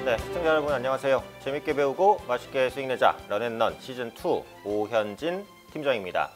네, 시청자 여러분 안녕하세요. 재밌게 배우고 맛있게 수익 내자 런앤런 시즌2 오현진 팀장입니다.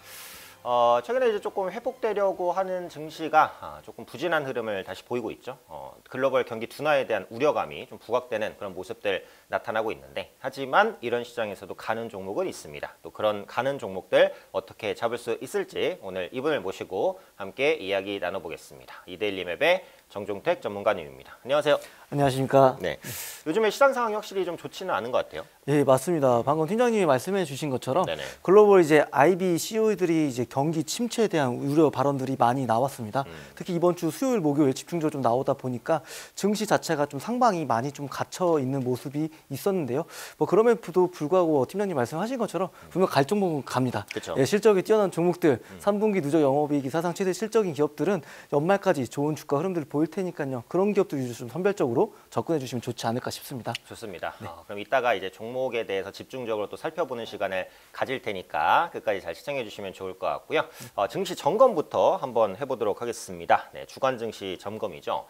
최근에 이제 조금 회복되려고 하는 증시가 조금 부진한 흐름을 다시 보이고 있죠. 글로벌 경기 둔화에 대한 우려감이 좀 부각되는 그런 모습들 나타나고 있는데, 하지만 이런 시장에서도 가는 종목은 있습니다. 또 그런 가는 종목들 어떻게 잡을 수 있을지 오늘 이분을 모시고 함께 이야기 나눠보겠습니다. 이데일리맵의 정종택 전문가님입니다. 안녕하세요. 안녕하십니까. 네, 요즘에 시장 상황이 확실히 좀 좋지는 않은 것 같아요. 예, 맞습니다. 방금 팀장님이 말씀해 주신 것처럼 네네. 글로벌 이제 IB CEO들이 이제 경기 침체에 대한 우려 발언들이 많이 나왔습니다. 특히 이번 주 수요일, 목요일 집중적으로 좀 나오다 보니까 증시 자체가 좀 상방이 많이 좀 갇혀 있는 모습이 있었는데요. 뭐 그럼에도 불구하고 팀장님 말씀하신 것처럼 분명 갈 종목은 갑니다. 그쵸. 예, 실적이 뛰어난 종목들, 3분기 누적 영업이익이 사상 최대 실적인 기업들은 연말까지 좋은 주가 흐름들을 보일 테니까요. 그런 기업들 위주로 좀 선별적으로 접근해 주시면 좋지 않을까 싶습니다. 좋습니다. 네. 그럼 이따가 이제 종목에 대해서 집중적으로 또 살펴보는 시간을 가질 테니까 끝까지 잘 시청해 주시면 좋을 것 같고요. 증시 점검부터 한번 해보도록 하겠습니다. 네, 주간 증시 점검이죠.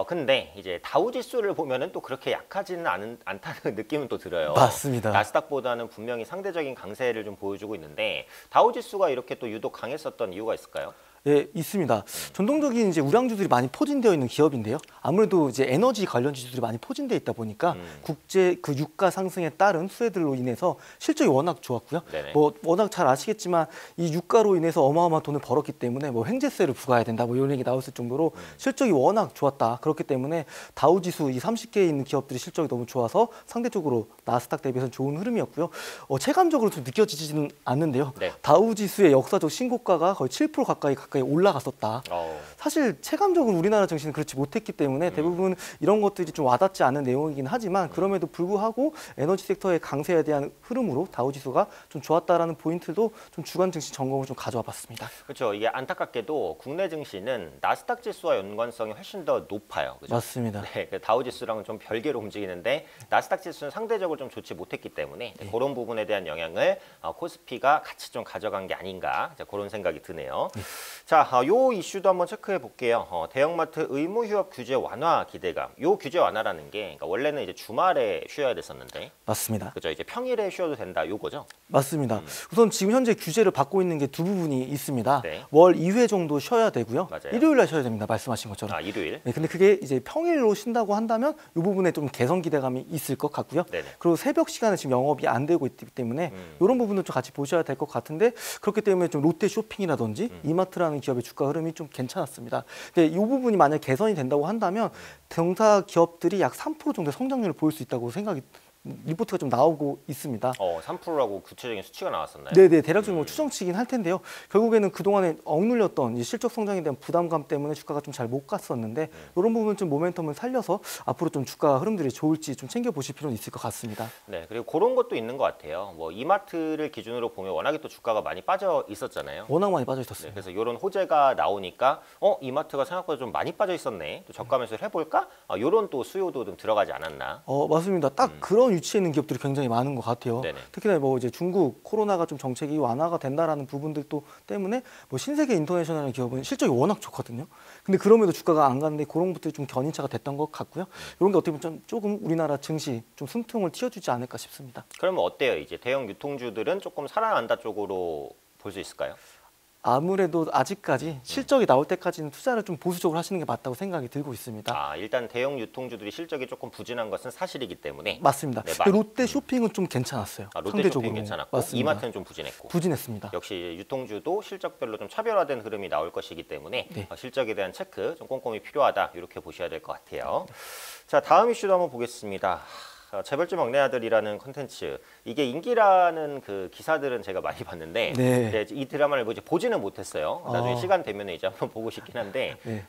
근데 이제 다우 지수를 보면은 또 그렇게 약하지는 않다는 느낌은 또 들어요. 맞습니다. 나스닥보다는 분명히 상대적인 강세를 좀 보여주고 있는데, 다우 지수가 이렇게 또 유독 강했었던 이유가 있을까요? 예, 있습니다. 전통적인 이제 우량주들이 많이 포진되어 있는 기업인데요. 아무래도 이제 에너지 관련 지수들이 많이 포진되어 있다 보니까 국제 그 유가 상승에 따른 수혜들로 인해서 실적이 워낙 좋았고요. 네네. 뭐 워낙 잘 아시겠지만 이 유가로 인해서 어마어마한 돈을 벌었기 때문에 뭐 횡재세를 부과해야 된다 뭐 이런 얘기 나왔을 정도로 실적이 워낙 좋았다. 그렇기 때문에 다우 지수 이 30개에 있는 기업들이 실적이 너무 좋아서 상대적으로 나스닥 대비해서 좋은 흐름이었고요. 체감적으로 좀 느껴지지는 않는데요. 네. 다우 지수의 역사적 신고가가 거의 7% 가까이 올라갔었다. 사실 체감적으로 우리나라 증시는 그렇지 못했기 때문에 대부분 이런 것들이 좀 와닿지 않은 내용이긴 하지만 그럼에도 불구하고 에너지 섹터의 강세에 대한 흐름으로 다우지수가 좀 좋았다라는 포인트도 좀 주간 증시 점검을 좀 가져와 봤습니다. 그렇죠. 이게 안타깝게도 국내 증시는 나스닥 지수와 연관성이 훨씬 더 높아요. 그죠? 맞습니다. 네, 그 다우 지수랑은 좀 별개로 움직이는데 나스닥 지수는 상대적으로 좀 좋지 못했기 때문에 그런 부분에 대한 영향을 코스피가 같이 좀 가져간 게 아닌가, 그런 생각이 드네요. 자, 요 이슈도 한번 체크해 볼게요. 대형마트 의무 휴업 규제 완화 기대감. 요 규제 완화라는 게 그러니까 원래는 이제 주말에 쉬어야 됐었는데, 맞습니다. 그죠? 이제 평일에 쉬어도 된다, 요거죠? 맞습니다. 우선 지금 현재 규제를 받고 있는 게 두 부분이 있습니다. 네. 월 2회 정도 쉬어야 되고요. 맞아요. 일요일 날 쉬어야 됩니다. 말씀하신 것처럼. 일요일. 네, 근데 그게 이제 평일로 쉰다고 한다면 이 부분에 좀 개선 기대감이 있을 것 같고요. 네네. 그리고 새벽 시간에 지금 영업이 안 되고 있기 때문에 이런 부분도 좀 같이 보셔야 될 것 같은데, 그렇기 때문에 좀 롯데 쇼핑이라든지 이마트라는 기업의 주가 흐름이 좀 괜찮았습니다. 근데 이 부분이 만약 개선이 된다고 한다면 동사 기업들이 약 3% 정도의 성장률을 보일 수 있다고 생각이 리포트가 좀 나오고 있습니다. 3%라고 구체적인 수치가 나왔었나요? 네네, 대략적으로 추정치긴 할 텐데요. 결국에는 그동안에 억눌렸던 이 실적 성장에 대한 부담감 때문에 주가가 좀 잘 못 갔었는데 이런 부분 좀 모멘텀을 살려서 앞으로 좀 주가 흐름들이 좋을지 좀 챙겨보실 필요는 있을 것 같습니다. 네, 그리고 그런 것도 있는 것 같아요. 뭐 이마트를 기준으로 보면 워낙에 또 주가가 많이 빠져 있었잖아요. 워낙 많이 빠져 네, 있었습니다. 그래서 이런 호재가 나오니까 이마트가 생각보다 좀 많이 빠져 있었네. 또 저가 매수를 해볼까? 이런 또 수요도 좀 들어가지 않았나? 맞습니다. 딱 그런 위치에 있는 기업들이 굉장히 많은 것 같아요. 네네. 특히나 뭐 이제 중국 코로나가 좀 정책이 완화가 된다라는 부분들도 때문에 뭐 신세계 인터내셔널 기업은 실적이 워낙 좋거든요. 근데 그럼에도 주가가 안 가는데 그런 것들이 좀 견인차가 됐던 것 같고요. 이런 게 어떻게 보면 조금 우리나라 증시 좀 숨통을 틔워주지 않을까 싶습니다. 그러면 어때요? 이제 대형 유통주들은 조금 살아난다 쪽으로 볼 수 있을까요? 아무래도 아직까지 실적이 나올 때까지는 투자를 좀 보수적으로 하시는 게 맞다고 생각이 들고 있습니다. 일단 대형 유통주들이 실적이 조금 부진한 것은 사실이기 때문에. 맞습니다. 네, 근데 롯데 쇼핑은 좀 괜찮았어요. 롯데 상대적으로. 쇼핑 괜찮았고 맞습니다. 이마트는 좀 부진했고. 부진했습니다. 역시 유통주도 실적별로 좀 차별화된 흐름이 나올 것이기 때문에 네. 실적에 대한 체크 좀 꼼꼼히 필요하다, 이렇게 보셔야 될 것 같아요. 자, 다음 이슈도 한번 보겠습니다. 재벌집 막내 아들이라는 컨텐츠, 이게 인기라는 그 기사들은 제가 많이 봤는데 네. 이 드라마를 이제 보지는 못했어요. 나중에 시간 되면 이제 한번 보고 싶긴 한데 네.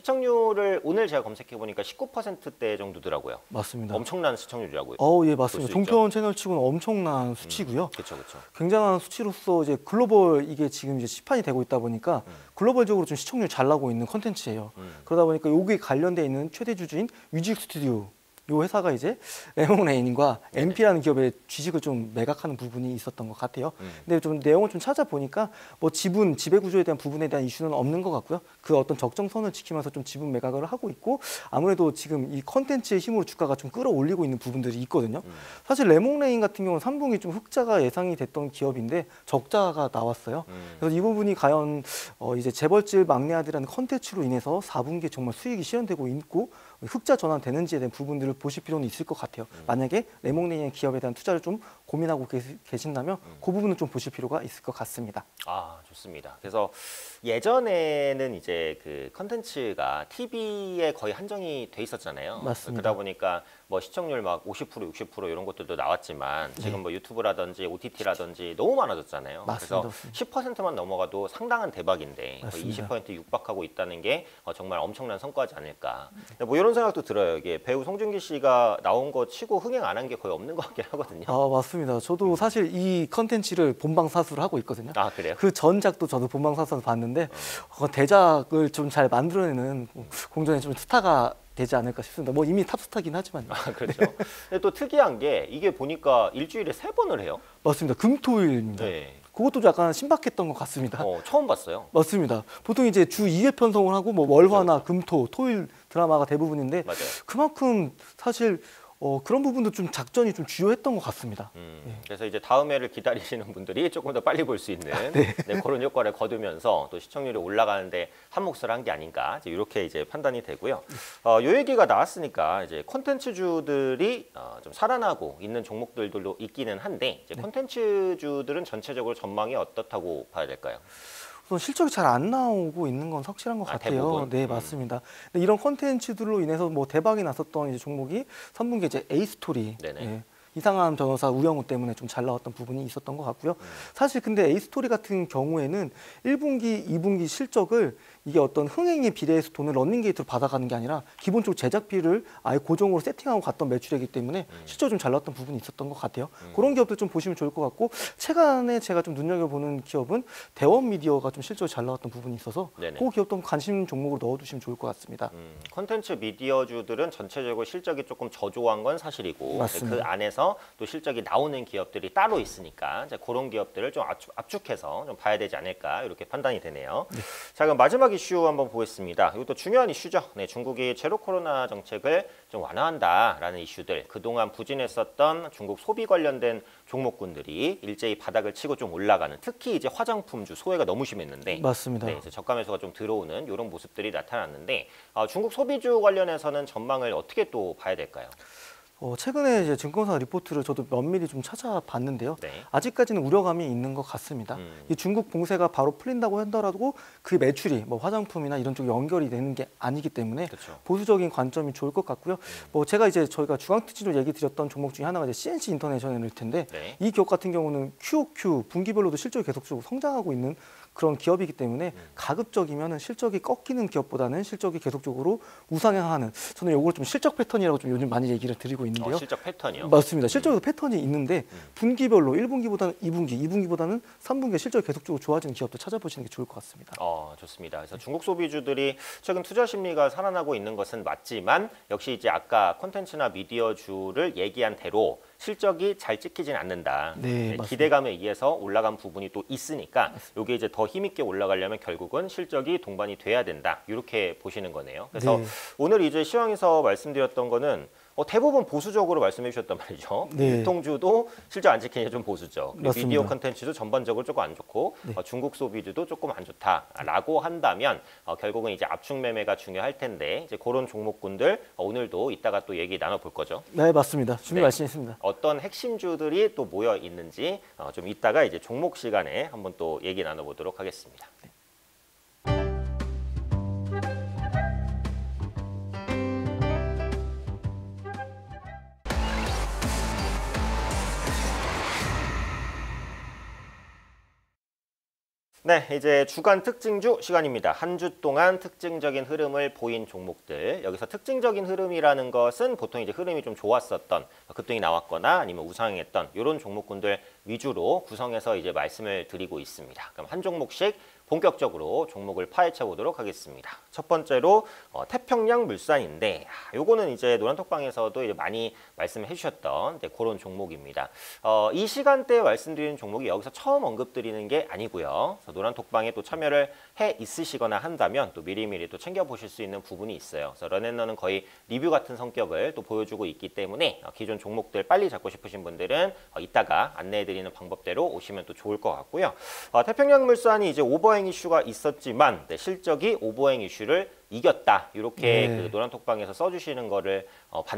시청률을 오늘 제가 검색해 보니까 19%대 정도더라고요. 맞습니다. 엄청난 시청률이라고요. 예, 맞습니다. 종편 채널 치고는 엄청난 수치고요. 그렇죠, 그렇죠. 굉장한 수치로서 이제 글로벌 이게 지금 이제 시판이 되고 있다 보니까 글로벌적으로 좀 시청률 잘 나고 있는 컨텐츠예요. 그러다 보니까 여기에 관련돼 있는 최대 주주인 뮤직 스튜디오 요 회사가 이제 레몬레인과 MP라는 기업의 주식을 좀 매각하는 부분이 있었던 것 같아요. 근데 좀 내용을 좀 찾아보니까 뭐 지분, 지배 구조에 대한 부분에 대한 이슈는 없는 것 같고요. 그 어떤 적정선을 지키면서 좀 지분 매각을 하고 있고 아무래도 지금 이 컨텐츠의 힘으로 주가가 좀 끌어올리고 있는 부분들이 있거든요. 사실 레몬레인 같은 경우는 3분기 좀 흑자가 예상이 됐던 기업인데 적자가 나왔어요. 그래서 이 부분이 과연 이제 재벌집 막내 아들이라는 컨텐츠로 인해서 4분기에 정말 수익이 실현되고 있고 흑자 전환되는지에 대한 부분들을 보실 필요는 있을 것 같아요. 만약에 레몬레인 기업에 대한 투자를 좀 고민하고 계신다면 그 부분은 좀 보실 필요가 있을 것 같습니다. 아, 좋습니다. 그래서 예전에는 이제 그 컨텐츠가 TV에 거의 한정이 돼 있었잖아요. 맞습니다. 그러다 보니까 뭐 시청률 막 50%, 60% 이런 것들도 나왔지만 지금 뭐 유튜브라든지 OTT라든지 너무 많아졌잖아요. 맞습니다. 그래서 10%만 넘어가도 상당한 대박인데 거의 맞습니다. 20% 육박하고 있다는 게 정말 엄청난 성과지 않을까. 뭐 이런 생각도 들어요. 이게 배우 송중기 씨가 나온 거 치고 흥행 안 한 게 거의 없는 것 같긴 하거든요. 아, 맞습니다. 저도 사실 이 컨텐츠를 본방사수를 하고 있거든요. 아, 그래요? 그 전작도 저도 본방사수에서 봤는데 대작을 좀 잘 만들어내는 공전의 좀 스타가 되지 않을까 싶습니다. 뭐 이미 탑스타긴 하지만요. 아, 그렇죠. 근데 또 특이한 게 이게 보니까 일주일에 3번을 해요. 맞습니다. 금토일입니다. 네. 그것도 약간 신박했던 것 같습니다. 처음 봤어요. 맞습니다. 보통 이제 주 2회 편성을 하고 뭐 월화나 금토, 토일 드라마가 대부분인데 맞아요. 그만큼 사실 그런 부분도 좀 작전이 좀 주요했던 것 같습니다. 그래서 이제 다음 회를 기다리시는 분들이 조금 더 빨리 볼 수 있는 네, 그런 효과를 거두면서 또 시청률이 올라가는데 한 몫을 한 게 아닌가 이렇게 이제 판단이 되고요. 요 얘기가 나왔으니까 이제 콘텐츠주들이 좀 살아나고 있는 종목들도 있기는 한데 이제 콘텐츠주들은 전체적으로 전망이 어떻다고 봐야 될까요? 우선 실적이 잘 안 나오고 있는 건 확실한 것 같아요. 대부분? 네, 맞습니다. 근데 이런 컨텐츠들로 인해서 뭐 대박이 났었던 이제 종목이 3분기 이제 에이스토리. 네네. 예, 이상한 변호사 우영우 때문에 좀 잘 나왔던 부분이 있었던 것 같고요. 사실 근데 에이스토리 같은 경우에는 1분기, 2분기 실적을 이게 어떤 흥행에 비례해서 돈을 런닝게이트로 받아가는 게 아니라 기본적으로 제작비를 아예 고정으로 세팅하고 갔던 매출이기 때문에 실적이 좀 잘 나왔던 부분이 있었던 것 같아요. 그런 기업들 좀 보시면 좋을 것 같고 최근에 제가 좀 눈여겨보는 기업은 대원 미디어가 좀 실적이 잘 나왔던 부분이 있어서 네네. 그 기업도 관심 종목으로 넣어두시면 좋을 것 같습니다. 콘텐츠 미디어주들은 전체적으로 실적이 조금 저조한 건 사실이고 맞습니다. 그 안에서 또 실적이 나오는 기업들이 따로 있으니까 이제 그런 기업들을 좀 압축해서 좀 봐야 되지 않을까 이렇게 판단이 되네요. 자, 그럼 마지막 이슈 한번 보겠습니다. 이것도 중요한 이슈죠. 네, 중국이 제로 코로나 정책을 좀 완화한다라는 이슈들, 그동안 부진했었던 중국 소비 관련된 종목군들이 일제히 바닥을 치고 좀 올라가는, 특히 이제 화장품주 소외가 너무 심했는데 맞습니다. 네, 이제 저가 매수가 좀 들어오는 이런 모습들이 나타났는데 중국 소비주 관련해서는 전망을 어떻게 또 봐야 될까요? 최근에 이제 증권사 리포트를 저도 면밀히 좀 찾아봤는데요. 네. 아직까지는 우려감이 있는 것 같습니다. 이 중국 봉쇄가 바로 풀린다고 하더라도 그 매출이 뭐 화장품이나 이런 쪽에 연결이 되는 게 아니기 때문에 그렇죠. 보수적인 관점이 좋을 것 같고요. 뭐 제가 이제 저희가 주간특집으로 얘기 드렸던 종목 중에 하나가 이제 CNC 인터내셔널일 텐데 네. 이 기업 같은 경우는 QOQ 분기별로도 실적이 계속적으로 성장하고 있는 그런 기업이기 때문에 가급적이면 실적이 꺾이는 기업보다는 실적이 계속적으로 우상향하는, 저는 이걸 좀 실적 패턴이라고 좀 요즘 많이 얘기를 드리고 있는데요. 실적 패턴이요? 맞습니다. 실적에도 패턴이 있는데 분기별로 1분기보다는 2분기, 2분기보다는 3분기에 실적이 계속적으로 좋아지는 기업도 찾아보시는 게 좋을 것 같습니다. 좋습니다. 그래서 중국 소비주들이 최근 투자 심리가 살아나고 있는 것은 맞지만 역시 이제 아까 콘텐츠나 미디어주를 얘기한 대로 실적이 잘 찍히진 않는다. 네, 맞습니다. 기대감에 의해서 올라간 부분이 또 있으니까 이게 이제 더 힘있게 올라가려면 결국은 실적이 동반이 돼야 된다. 이렇게 보시는 거네요. 그래서 네. 오늘 이제 시황에서 말씀드렸던 거는 대부분 보수적으로 말씀해 주셨단 말이죠. 네. 유통주도 실적 안 지키니 좀 보수적. 맞습니다. 미디어 콘텐츠도 전반적으로 조금 안 좋고 중국 소비주도 조금 안 좋다라고 한다면 결국은 이제 압축 매매가 중요할 텐데 이제 그런 종목군들 오늘도 이따가 또 얘기 나눠볼 거죠. 네, 맞습니다. 준비 말씀했습니다. 어떤 핵심주들이 또 모여 있는지 좀 이따가 이제 종목 시간에 한번 또 얘기 나눠보도록 하겠습니다. 네, 이제 주간 특징주 시간입니다. 한 주 동안 특징적인 흐름을 보인 종목들. 여기서 특징적인 흐름이라는 것은 보통 이제 흐름이 좀 좋았었던, 급등이 나왔거나 아니면 우상했던 이런 종목군들 위주로 구성해서 이제 말씀을 드리고 있습니다. 그럼 한 종목씩 본격적으로 종목을 파헤쳐 보도록 하겠습니다. 첫 번째로 태평양물산인데 요거는 이제 노란톡방에서도 이제 많이 말씀해 주셨던 그런 종목입니다. 이 시간대에 말씀드리는 종목이 여기서 처음 언급드리는 게 아니고요. 노란톡방에 또 참여를 해 있으시거나 한다면 또 미리미리 또 챙겨보실 수 있는 부분이 있어요. 그래서 런앤런은 거의 리뷰 같은 성격을 또 보여주고 있기 때문에 기존 종목들 빨리 잡고 싶으신 분들은 이따가 안내해드리는 방법대로 오시면 또 좋을 것 같고요. 태평양물산이 이제 오버행 이슈가 있었지만 실적이 오버행 이슈를 이겼다. 이렇게 그 노란톡방에서 써주시는 거를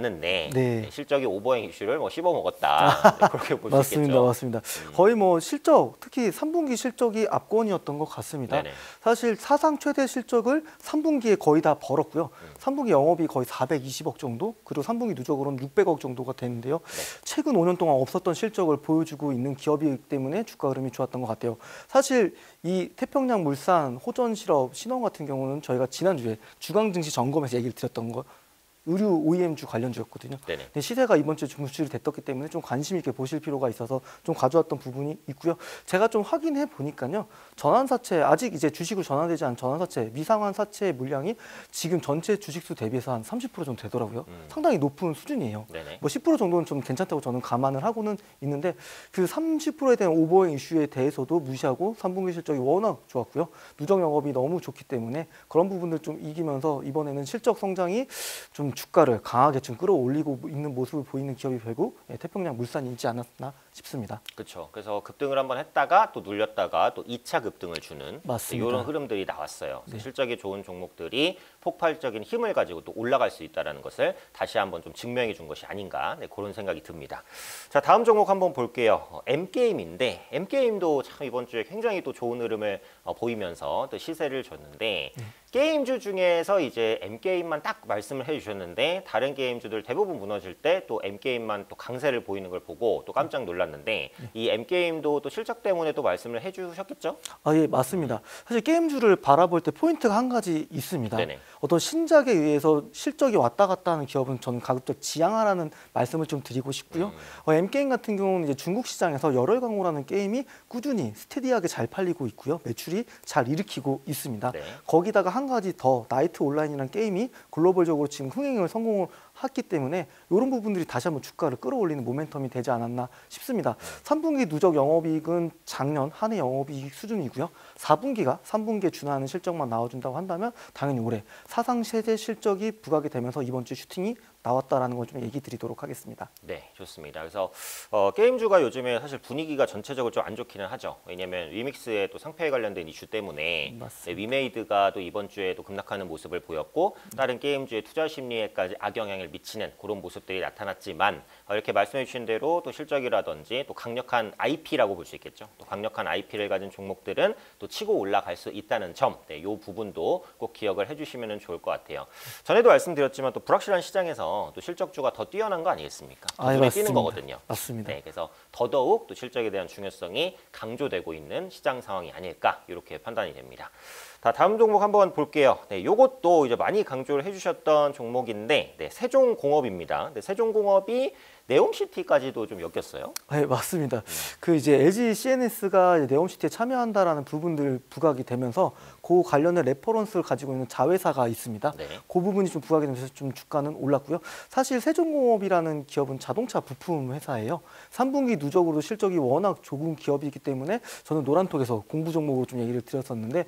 봤는데 실적이 오버행 이슈를 뭐 씹어먹었다. 그렇게 볼 수 있겠죠. 맞습니다. 거의 뭐 실적, 특히 3분기 실적이 압권이었던 것 같습니다. 네네. 사실 사상 최대 실적을 3분기에 거의 다 벌었고요. 3분기 영업이 거의 420억 정도, 그리고 3분기 누적으로는 600억 정도가 되는데요. 최근 5년 동안 없었던 실적을 보여주고 있는 기업이기 때문에 주가 흐름이 좋았던 것 같아요. 사실 이 태평양물산, 호전실업, 신원 같은 경우는 저희가 지난주에 주간증시 점검에서 얘기를 드렸던 거 의류 OEM주 관련주였거든요. 근데 시세가 이번 주에 좀 유출이 됐었기 때문에 좀 관심 있게 보실 필요가 있어서 좀 가져왔던 부분이 있고요. 제가 좀 확인해 보니까요. 전환사채, 아직 이제 주식으로 전환되지 않은 전환사채, 미상환 사채 물량이 지금 전체 주식수 대비해서 한 30% 정도 되더라고요. 상당히 높은 수준이에요. 뭐 10% 정도는 좀 괜찮다고 저는 감안을 하고는 있는데 그 30%에 대한 오버행 이슈에 대해서도 무시하고 3분기 실적이 워낙 좋았고요. 누적 영업이 너무 좋기 때문에 그런 부분들 좀 이기면서 이번에는 실적 성장이 좀 주가를 강하게 좀 끌어올리고 있는 모습을 보이는 기업이 결국 태평양물산이 있지 않았나 싶습니다. 그렇죠. 그래서 급등을 한번 했다가 또 눌렸다가 또 2차 급등을 주는 이런 흐름들이 나왔어요. 실적이 좋은 종목들이 폭발적인 힘을 가지고 또 올라갈 수 있다는 것을 다시 한번 좀 증명해 준 것이 아닌가 그런 생각이 듭니다. 자, 다음 종목 한번 볼게요. M게임인데 M게임도 참 이번 주에 굉장히 또 좋은 흐름을 보이면서 또 시세를 줬는데 게임주 중에서 이제 M게임만 딱 말씀을 해주셨는데 다른 게임주들 대부분 무너질 때 또 M게임만 또 강세를 보이는 걸 보고 또 깜짝 놀랐는데 이 M게임도 또 실적 때문에 또 말씀을 해주셨겠죠? 예, 맞습니다. 사실 게임주를 바라볼 때 포인트가 한 가지 있습니다. 어떤 신작에 의해서 실적이 왔다 갔다 하는 기업은 저는 가급적 지양하라는 말씀을 좀 드리고 싶고요. M게임 같은 경우는 이제 중국 시장에서 열혈광호라는 게임이 꾸준히 스테디하게 잘 팔리고 있고요. 매출이 잘 일으키고 있습니다. 거기다가 한 가지 더 나이트 온라인이라는 게임이 글로벌적으로 지금 흥행을 성공을 했기 때문에 이런 부분들이 다시 한번 주가를 끌어올리는 모멘텀이 되지 않았나 싶습니다. 3분기 누적 영업이익은 작년 한 해 영업이익 수준이고요. 4분기가 3분기에 준하는 실적만 나와준다고 한다면 당연히 올해 사상 최대 실적이 부각이 되면서 이번 주 슈팅이 나왔다라는 걸 좀 얘기 드리도록 하겠습니다. 네, 좋습니다. 그래서 게임주가 요즘에 사실 분위기가 전체적으로 좀 안 좋기는 하죠. 왜냐하면 위믹스의 또 상패에 관련된 이슈 때문에 위메이드가 또 이번 주에 또 급락하는 모습을 보였고 다른 게임주의 투자 심리에까지 악영향을 미치는 그런 모습들이 나타났지만 이렇게 말씀해 주신 대로 또 실적이라든지 또 강력한 IP라고 볼 수 있겠죠. 또 강력한 IP를 가진 종목들은 또 치고 올라갈 수 있다는 점, 이 부분도 꼭 기억을 해주시면 좋을 것 같아요. 전에도 말씀드렸지만 또 불확실한 시장에서 또 실적주가 더 뛰어난 거 아니겠습니까? 눈에 띄는 거거든요. 맞습니다. 네, 그래서 더더욱 또 실적에 대한 중요성이 강조되고 있는 시장 상황이 아닐까 이렇게 판단이 됩니다. 다음 종목 한번 볼게요. 네, 요것도 이제 많이 강조를 해주셨던 종목인데 세종공업입니다. 세종공업이 네옴시티까지도 좀 엮였어요. 네, 맞습니다. 그 이제 LG CNS가 네옴시티에 참여한다라는 부분들 부각이 되면서 그 관련된 레퍼런스를 가지고 있는 자회사가 있습니다. 그 부분이 좀 부각이 되면서 좀 주가는 올랐고요. 사실 세종공업이라는 기업은 자동차 부품 회사예요. 3분기 누적으로 실적이 워낙 좋은 기업이기 때문에 저는 노란톡에서 공부 종목으로 좀 얘기를 드렸었는데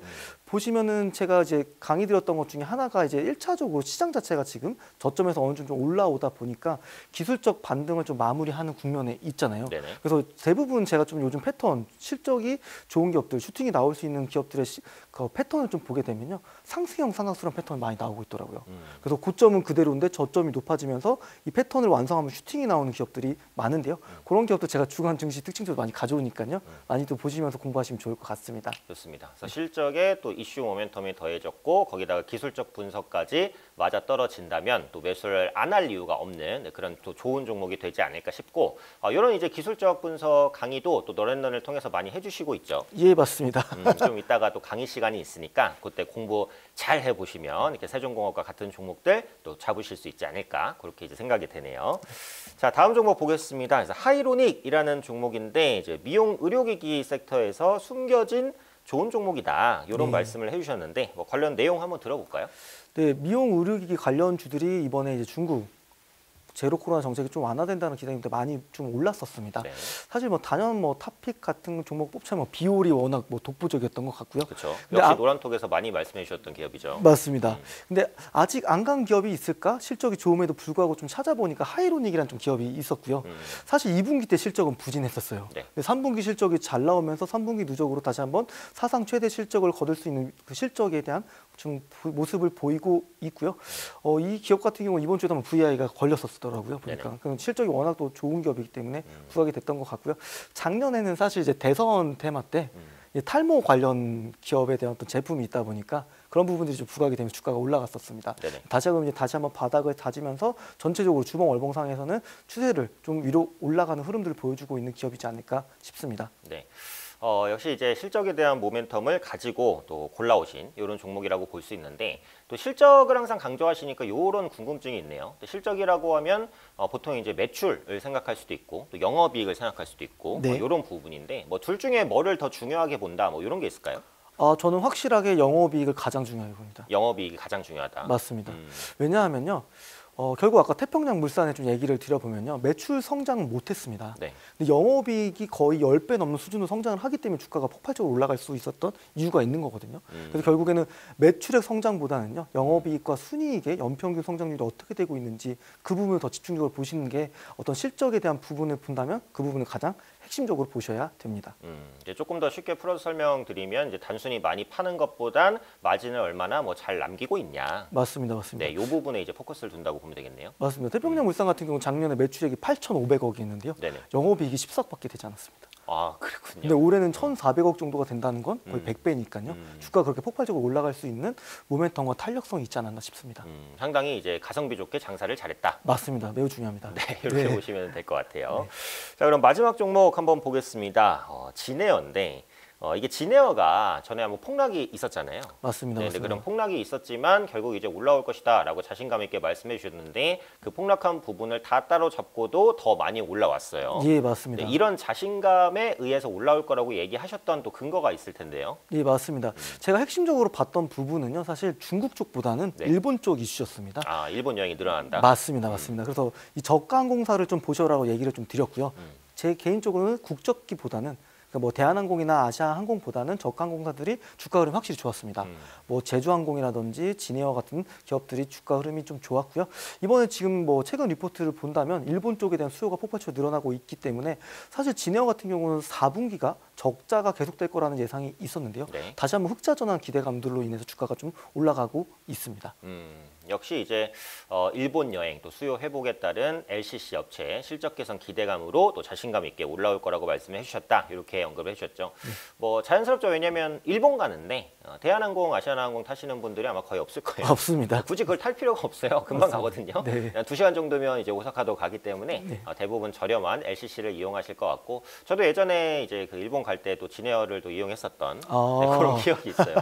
보시면은 제가 이제 강의 드렸던 것 중에 하나가 이제 1차적으로 시장 자체가 지금 저점에서 어느 정도 좀 올라오다 보니까 기술적 반등을 좀 마무리하는 국면에 있잖아요. 그래서 대부분 제가 좀 요즘 패턴, 실적이 좋은 기업들, 슈팅이 나올 수 있는 기업들의 그 패턴을 좀 보게 되면요. 상승형 상승스러운 패턴이 많이 나오고 있더라고요. 그래서 고점은 그대로인데 저점이 높아지면서 이 패턴을 완성하면 슈팅이 나오는 기업들이 많은데요. 그런 기업도 제가 주간 증시 특징적으로 많이 가져오니까요. 많이 또 보시면서 공부하시면 좋을 것 같습니다. 좋습니다. 그래서 실적에 또 이슈 모멘텀이 더해졌고 거기다가 기술적 분석까지 맞아떨어진다면 또 매수를 안 할 이유가 없는 그런 또 좋은 종목이 되지 않을까 싶고 이런 이제 기술적 분석 강의도 또 너랜런을 통해서 많이 해주시고 있죠. 예, 맞습니다. 좀 이따가 또 강의 시간이 있으니까 그때 공부 잘 해보시면 이렇게 세종공업과 같은 종목들 또 잡으실 수 있지 않을까 그렇게 이제 생각이 되네요. 자, 다음 종목 보겠습니다. 그래서 하이로닉이라는 종목인데 이제 미용 의료기기 섹터에서 숨겨진 좋은 종목이다 이런 네. 말씀을 해주셨는데 뭐 관련 내용 한번 들어볼까요? 네, 미용 의료기기 관련주들이 이번에 이제 중국 제로 코로나 정책이 좀 완화된다는 기대가 많이 좀 올랐었습니다. 네. 사실 뭐 단연 뭐 탑픽 같은 종목 뽑자면 비올이 워낙 뭐 독보적이었던 것 같고요. 그렇죠. 근데 역시 노란톡에서 많이 말씀해 주셨던 기업이죠. 맞습니다. 근데 아직 안 간 기업이 있을까? 실적이 좋음에도 불구하고 좀 찾아보니까 하이로닉이라는 좀 기업이 있었고요. 사실 2분기 때 실적은 부진했었어요. 네. 근데 3분기 실적이 잘 나오면서 3분기 누적으로 다시 한번 사상 최대 실적을 거둘 수 있는 그 실적에 대한 좀 모습을 보이고 있고요. 이 기업 같은 경우는 이번 주에도 VI가 걸렸었더라고요. 보니까 그 실적이 워낙 또 좋은 기업이기 때문에 부각이 됐던 것 같고요. 작년에는 사실 이제 대선 테마 때 탈모 관련 기업에 대한 어떤 제품이 있다 보니까 그런 부분들이 좀 부각이 되면서 주가가 올라갔었습니다. 네네. 다시 한번 바닥을 다지면서 전체적으로 주봉 월봉상에서는 추세를 좀 위로 올라가는 흐름들을 보여주고 있는 기업이지 않을까 싶습니다. 네. 역시 이제 실적에 대한 모멘텀을 가지고 또 골라오신 이런 종목이라고 볼 수 있는데 또 실적을 항상 강조하시니까 이런 궁금증이 있네요. 또 실적이라고 하면 보통 이제 매출을 생각할 수도 있고 또 영업이익을 생각할 수도 있고 네. 이런 부분인데 뭐 둘 중에 뭐를 더 중요하게 본다 뭐 이런 게 있을까요? 저는 확실하게 영업이익을 가장 중요하게 봅니다. 영업이익이 가장 중요하다. 맞습니다. 왜냐하면요. 결국 아까 태평양 물산에 좀 얘기를 드려보면요. 매출 성장은 못했습니다. 네. 근데 영업이익이 거의 10배 넘는 수준으로 성장을 하기 때문에 주가가 폭발적으로 올라갈 수 있었던 이유가 있는 거거든요. 그래서 결국에는 매출액 성장보다는요. 영업이익과 순이익의 연평균 성장률이 어떻게 되고 있는지 그 부분을 더 집중적으로 보시는 게 어떤 실적에 대한 부분을 본다면 그 부분을 가장 핵심적으로 보셔야 됩니다. 이제 조금 더 쉽게 풀어서 설명드리면 이제 단순히 많이 파는 것보단 마진을 얼마나 뭐 잘 남기고 있냐. 맞습니다. 맞습니다. 네, 이 부분에 이제 포커스를 둔다고 보면 되겠네요. 맞습니다. 태평양 물산 같은 경우 작년에 매출액이 8,500억이었는데요. 네네. 영업이익이 10억밖에 되지 않았습니다. 아, 그렇군요. 근데 올해는 1,400억 정도가 된다는 건 거의 100배니까요. 주가가 그렇게 폭발적으로 올라갈 수 있는 모멘텀과 탄력성이 있지 않았나 싶습니다. 상당히 이제 가성비 좋게 장사를 잘했다. 맞습니다. 매우 중요합니다. 네, 이렇게 보시면 될 것 같아요. 자, 그럼 마지막 종목 한번 보겠습니다. 진에어인데 이게 진에어가 전에 한번 폭락이 있었잖아요. 맞습니다. 네, 맞습니다. 그런 폭락이 있었지만 결국 이제 올라올 것이다라고 자신감 있게 말씀해 주셨는데 그 폭락한 부분을 다 따로 잡고도 더 많이 올라왔어요. 예, 맞습니다. 네, 이런 자신감에 의해서 올라올 거라고 얘기하셨던 또 근거가 있을 텐데요. 예, 맞습니다. 제가 핵심적으로 봤던 부분은요. 사실 중국 쪽보다는 네. 일본 쪽 이슈였습니다. 아, 일본 여행이 늘어난다. 맞습니다. 맞습니다. 그래서 이 저가항공사를 좀 보셔라고 얘기를 좀 드렸고요. 제 개인적으로는 국적기보다는 그러니까 뭐 대한항공이나 아시아항공보다는 저가항공사들이 주가 흐름이 확실히 좋았습니다. 뭐 제주항공이라든지 진에어 같은 기업들이 주가 흐름이 좀 좋았고요. 이번에 지금 뭐 최근 리포트를 본다면 일본 쪽에 대한 수요가 폭발적으로 늘어나고 있기 때문에 사실 진에어 같은 경우는 4분기가 적자가 계속될 거라는 예상이 있었는데요. 네. 다시 한번 흑자 전환 기대감들로 인해서 주가가 좀 올라가고 있습니다. 역시 이제 일본 여행 또 수요 회복에 따른 LCC 업체 실적 개선 기대감으로 또 자신감 있게 올라올 거라고 말씀해 주셨다. 이렇게 언급을 해주셨죠. 뭐 자연스럽죠. 왜냐하면 일본 가는데 대한항공, 아시아나항공 타시는 분들이 아마 거의 없을 거예요. 없습니다. 굳이 그걸 탈 필요가 없어요. 금방 가거든요. 네. 그냥 2시간 정도면 이제 오사카도 가기 때문에 대부분 저렴한 LCC를 이용하실 것 같고 저도 예전에 이제 그 일본 갈 때 또 진에어를 또 이용했었던 그런 기억이 있어요.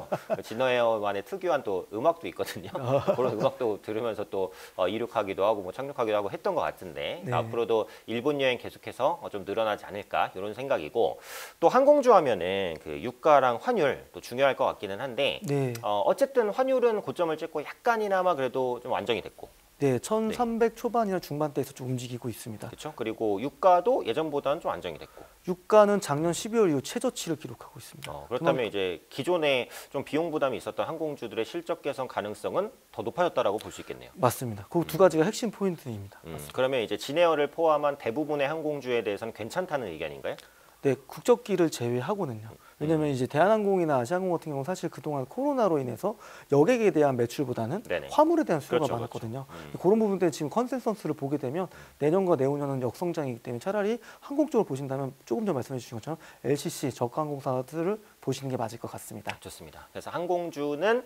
진에어만의 특유한 또 음악도 있거든요. 그런 음악도 들으면서 또 이륙하기도 하고 뭐 착륙하기도 하고 했던 것 같은데 네. 앞으로도 일본 여행 계속해서 좀 늘어나지 않을까 이런 생각이고 또 항공주 하면은 그 유가랑 환율 또 중요할 것 같기는 한데 네. 어쨌든 환율은 고점을 찍고 약간이나마 그래도 좀 안정이 됐고 네, 1,300 초반이나 중반대에서 좀 움직이고 있습니다. 그렇죠. 그리고 유가도 예전보다는 좀 안정이 됐고 유가는 작년 12월 이후 최저치를 기록하고 있습니다. 그렇다면 이제 기존에 좀 비용 부담이 있었던 항공주들의 실적 개선 가능성은 더 높아졌다라고 볼 수 있겠네요. 맞습니다. 그 두 가지가 핵심 포인트입니다. 그러면 이제 진에어를 포함한 대부분의 항공주에 대해서는 괜찮다는 의견인가요? 네, 국적기를 제외하고는요. 왜냐하면 이제 대한항공이나 아시아항공 같은 경우는 사실 그동안 코로나로 인해서 여객에 대한 매출보다는 네네. 화물에 대한 수요가 그렇죠, 많았거든요. 그런 부분 때문에 지금 컨센서스를 보게 되면 내년과 내후년은 역성장이기 때문에 차라리 항공 쪽을 보신다면 조금 전 말씀해 주신 것처럼 LCC 저가항공사들을 보시는 게 맞을 것 같습니다. 좋습니다. 그래서 항공주는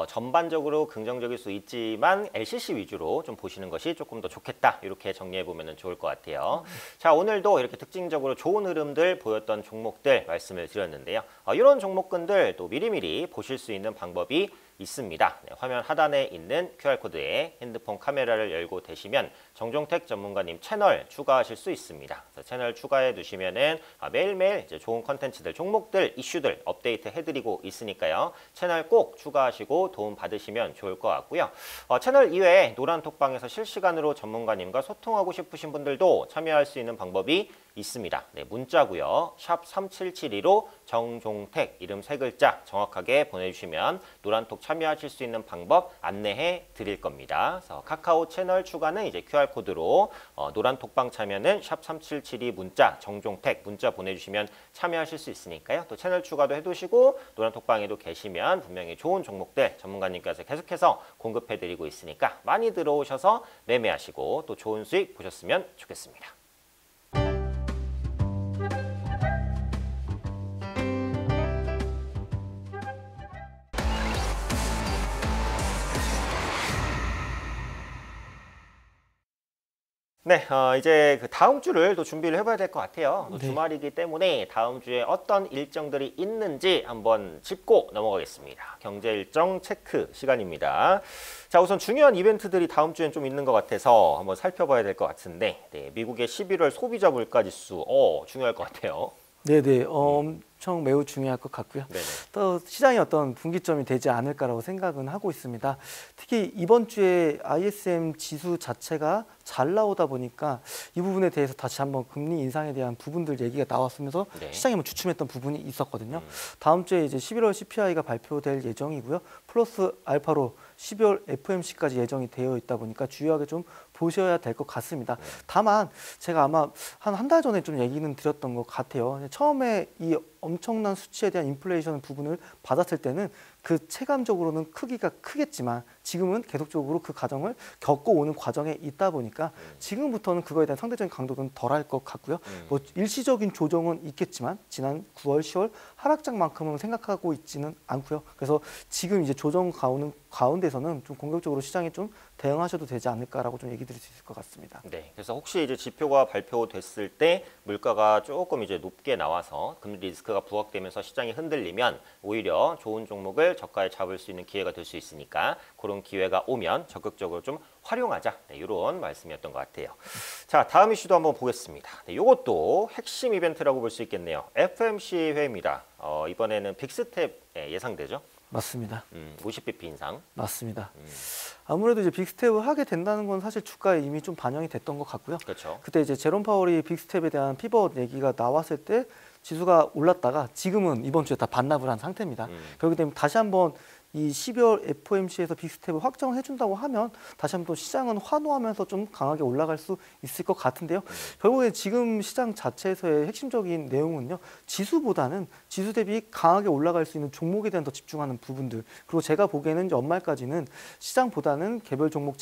전반적으로 긍정적일 수 있지만 LCC 위주로 좀 보시는 것이 조금 더 좋겠다. 이렇게 정리해 보면 좋을 것 같아요. 자, 오늘도 이렇게 특징적으로 좋은 흐름들 보였던 종목들 말씀을 드렸는데요. 이런 종목군들 또 미리미리 보실 수 있는 방법이 있습니다. 네, 화면 하단에 있는 QR코드에 핸드폰 카메라를 열고 되시면 정종택 전문가님 채널 추가하실 수 있습니다. 채널 추가해 두시면은 매일매일 이제 좋은 컨텐츠들, 종목들, 이슈들 업데이트 해드리고 있으니까요. 채널 꼭 추가하시고 도움 받으시면 좋을 것 같고요. 채널 이외에 노란톡방에서 실시간으로 전문가님과 소통하고 싶으신 분들도 참여할 수 있는 방법이 있습니다. 네, 문자고요. 샵 3772로 정종택 이름 3글자 정확하게 보내주시면 노란톡 참여하실 수 있는 방법 안내해 드릴 겁니다. 그래서 카카오 채널 추가는 이제 QR코드로 노란톡방 참여는 샵 3772 문자 정종택 문자 보내주시면 참여하실 수 있으니까요. 또 채널 추가도 해두시고 노란톡방에도 계시면 분명히 좋은 종목들 전문가님께서 계속해서 공급해 드리고 있으니까 많이 들어오셔서 매매하시고 또 좋은 수익 보셨으면 좋겠습니다. 네, 이제 그 다음 주를 또 준비를 해봐야 될 것 같아요. 또 네. 주말이기 때문에 다음 주에 어떤 일정들이 있는지 한번 짚고 넘어가겠습니다. 경제 일정 체크 시간입니다. 자, 우선 중요한 이벤트들이 다음 주엔 좀 있는 것 같아서 한번 살펴봐야 될 것 같은데, 네, 미국의 11월 소비자 물가지수, 중요할 것 같아요. 네네, 엄청 매우 중요할 것 같고요. 네네. 또 시장이 어떤 분기점이 되지 않을까라고 생각은 하고 있습니다. 특히 이번 주에 ISM 지수 자체가 잘 나오다 보니까 이 부분에 대해서 다시 한번 금리 인상에 대한 부분들 얘기가 나왔으면서 네. 시장이 한번 주춤했던 부분이 있었거든요. 다음 주에 이제 11월 CPI가 발표될 예정이고요. 플러스 알파로 12월 FOMC까지 예정이 되어 있다 보니까 주요하게 좀 보셔야 될 것 같습니다. 다만 제가 아마 한 달 전에 좀 얘기는 드렸던 것 같아요. 처음에 이 엄청난 수치에 대한 인플레이션 부분을 받았을 때는 그 체감적으로는 크기가 크겠지만 지금은 계속적으로 그 과정을 겪어오는 과정에 있다 보니까 지금부터는 그거에 대한 상대적인 강도는 덜할 것 같고요. 뭐 일시적인 조정은 있겠지만 지난 9월, 10월 하락장만큼은 생각하고 있지는 않고요. 그래서 지금 이제 조정 가운데서는 좀 공격적으로 시장에 좀 대응하셔도 되지 않을까라고 좀 얘기 드릴 수 있을 것 같습니다. 네, 그래서 혹시 이제 지표가 발표됐을 때 물가가 조금 이제 높게 나와서 금리 리스크가 부각되면서 시장이 흔들리면 오히려 좋은 종목을 저가에 잡을 수 있는 기회가 될 수 있으니까 그런 기회가 오면 적극적으로 좀 활용하자. 네, 이런 말씀이었던 것 같아요. 자, 다음 이슈도 한번 보겠습니다. 네, 이것도 핵심 이벤트라고 볼 수 있겠네요. FOMC 회의입니다. 이번에는 빅스텝 예상되죠? 맞습니다. 50bp 인상. 맞습니다. 아무래도 이제 빅스텝을 하게 된다는 건 사실 주가에 이미 좀 반영이 됐던 것 같고요. 그렇죠. 그때 이제 제롬 파월이 빅스텝에 대한 피벗 얘기가 나왔을 때 지수가 올랐다가 지금은 이번 주에 다 반납을 한 상태입니다. 그렇기 때문에 다시 한번 이 12월 FOMC에서 빅스텝을 확정을 해준다고 하면 다시 한번 또 시장은 환호하면서 좀 강하게 올라갈 수 있을 것 같은데요. 결국에 지금 시장 자체에서의 핵심적인 내용은요. 지수보다는 지수 대비 강하게 올라갈 수 있는 종목에 대한 더 집중하는 부분들. 그리고 제가 보기에는 연말까지는 시장보다는 개별 종목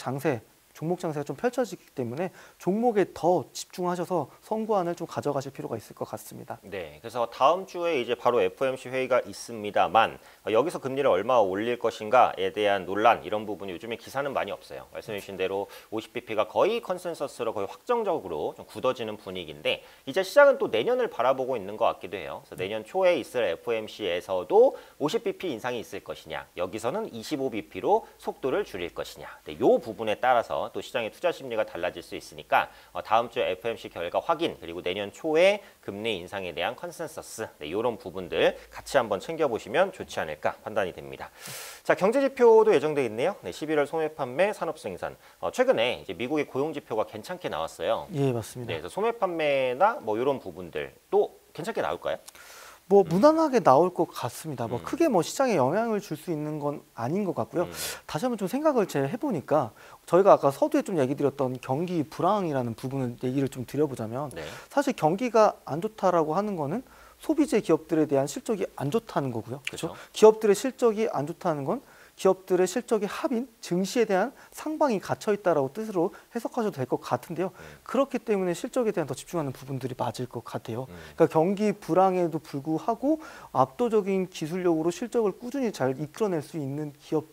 장세가 좀 펼쳐지기 때문에 종목에 더 집중하셔서 선구안을 좀 가져가실 필요가 있을 것 같습니다. 네, 그래서 다음 주에 이제 바로 FOMC 회의가 있습니다만 여기서 금리를 얼마 올릴 것인가에 대한 논란 이런 부분이 요즘에 기사는 많이 없어요. 말씀해 주신 대로 50bp가 거의 컨센서스로 거의 확정적으로 좀 굳어지는 분위기인데 이제 시장은 또 내년을 바라보고 있는 것 같기도 해요. 그래서 내년 초에 있을 FOMC에서도 50bp 인상이 있을 것이냐, 여기서는 25bp로 속도를 줄일 것이냐, 네, 이 부분에 따라서 또 시장의 투자 심리가 달라질 수 있으니까 다음 주 FOMC 결과 확인 그리고 내년 초에 금리 인상에 대한 컨센서스 네, 이런 부분들 같이 한번 챙겨보시면 좋지 않을까 판단이 됩니다. 자, 경제지표도 예정돼 있네요. 네, 11월 소매 판매, 산업생산. 최근에 이제 미국의 고용지표가 괜찮게 나왔어요. 예, 맞습니다. 네, 그래서 소매 판매나 뭐 이런 부분들 또 괜찮게 나올까요? 뭐 무난하게 나올 것 같습니다. 뭐 크게 뭐 시장에 영향을 줄 수 있는 건 아닌 것 같고요. 다시 한번 좀 생각을 제가 해보니까 저희가 아까 서두에 좀 얘기 드렸던 경기 불황이라는 부분을 얘기를 좀 드려보자면 네. 사실 경기가 안 좋다라고 하는 거는 소비재 기업들에 대한 실적이 안 좋다는 거고요. 그렇죠? 기업들의 실적이 안 좋다는 건 기업들의 실적의 합인, 증시에 대한 상방이 갇혀 있다라고 뜻으로 해석하셔도 될 것 같은데요. 그렇기 때문에 실적에 대한 더 집중하는 부분들이 맞을 것 같아요. 그러니까 경기 불황에도 불구하고 압도적인 기술력으로 실적을 꾸준히 잘 이끌어낼 수 있는 기업들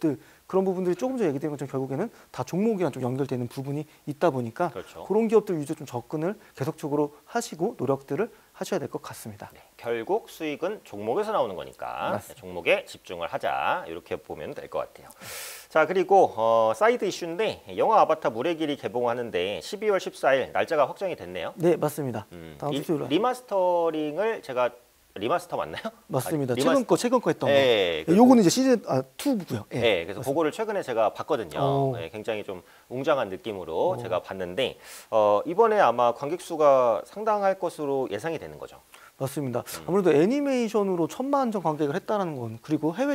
그런 부분들이 조금 전에 얘기드린 것처럼 결국에는 다 종목이랑 좀 연결되는 부분이 있다 보니까 그렇죠. 그런 기업들 위주로 좀 접근을 계속적으로 하시고 노력들을 하셔야 될 것 같습니다. 네, 결국 수익은 종목에서 나오는 거니까 맞습니다. 종목에 집중을 하자 이렇게 보면 될 것 같아요. 자, 그리고 사이드 이슈인데 영화 아바타 물의 길이 개봉하는데 12월 14일 날짜가 확정이 됐네요. 네, 맞습니다. 다음 주 수요일 날. 리마스터링을 제가 리마스터 맞나요? 맞습니다. 아, 최근 거 했던 거. 예, 네, 요거는 이제 시즌 2고요. 예. 네, 그래서 그거를 최근에 제가 봤거든요. 오. 네, 굉장히 좀 웅장한 느낌으로 제가 봤는데 이번에 아마 관객 수가 상당할 것으로 예상이 되는 거죠. 맞습니다. 아무래도 애니메이션으로 1,000만 전 관객을 했다는 건 그리고 해외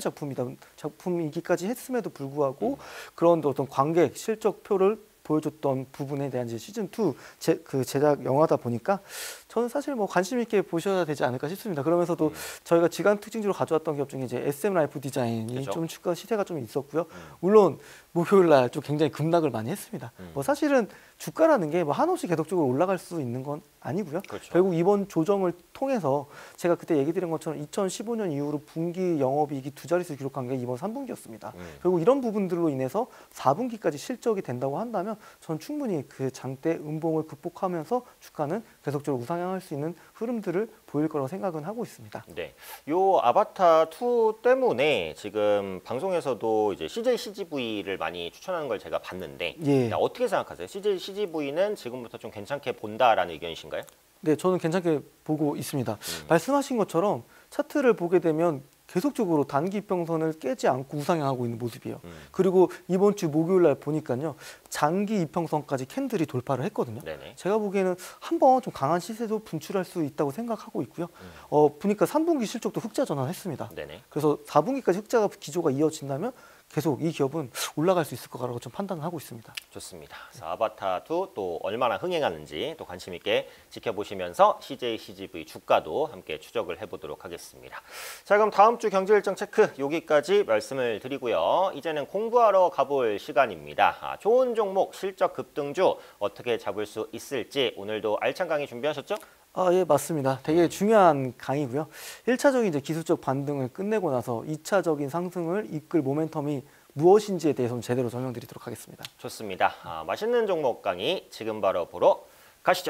작품이기까지 했음에도 불구하고 그런 어떤 관객 실적표를 보여줬던 부분에 대한 이제 시즌 2 제작 영화다 보니까 저는 사실 뭐 관심 있게 보셔야 되지 않을까 싶습니다. 그러면서도 저희가 지간 특징주로 가져왔던 기업 중에 이제 SM 라이프 디자인이 그렇죠. 좀 주가 시세가 좀 있었고요. 물론 목요일 날 좀 굉장히 급락을 많이 했습니다. 뭐 사실은 주가라는 게 뭐 한없이 계속적으로 올라갈 수 있는 건 아니고요. 그렇죠. 결국 이번 조정을 통해서 제가 그때 얘기 드린 것처럼 2015년 이후로 분기 영업이익이 두 자릿수 기록한 게 이번 3분기였습니다. 결국 이런 부분들로 인해서 4분기까지 실적이 된다고 한다면 저는 충분히 그 장대 음봉을 극복하면서 주가는 계속적으로 우상향할 수 있는 흐름들을 보일 거라고 생각은 하고 있습니다. 네, 요 아바타 2 때문에 지금 방송에서도 이제 CJ CGV를 많이 추천하는 걸 제가 봤는데 예. 어떻게 생각하세요? CJ CGV는 지금부터 좀 괜찮게 본다라는 의견이신가요? 네, 저는 괜찮게 보고 있습니다. 말씀하신 것처럼 차트를 보게 되면 계속적으로 단기 이평선을 깨지 않고 우상향하고 있는 모습이에요. 그리고 이번 주 목요일 날 보니까요. 장기 이평선까지 캔들이 돌파를 했거든요. 네네. 제가 보기에는 한번 좀 강한 시세도 분출할 수 있다고 생각하고 있고요. 보니까 3분기 실적도 흑자 전환했습니다. 네네. 그래서 4분기까지 흑자 기조가 이어진다면 계속 이 기업은 올라갈 수 있을 거라고 좀 판단을 하고 있습니다. 좋습니다. 그래서 아바타 2 또 얼마나 흥행하는지 또 관심 있게 지켜보시면서 CJ CGV 주가도 함께 추적을 해보도록 하겠습니다. 자, 그럼 다음 주 경제 일정 체크 여기까지 말씀을 드리고요. 이제는 공부하러 가볼 시간입니다. 좋은 종목 실적 급등주 어떻게 잡을 수 있을지 오늘도 알찬 강의 준비하셨죠? 예, 맞습니다. 되게 중요한 강의고요. 1차적인 이제 기술적 반등을 끝내고 나서 2차적인 상승을 이끌 모멘텀이 무엇인지에 대해서 제대로 설명드리도록 하겠습니다. 좋습니다. 맛있는 종목 강의 지금 바로 보러 가시죠.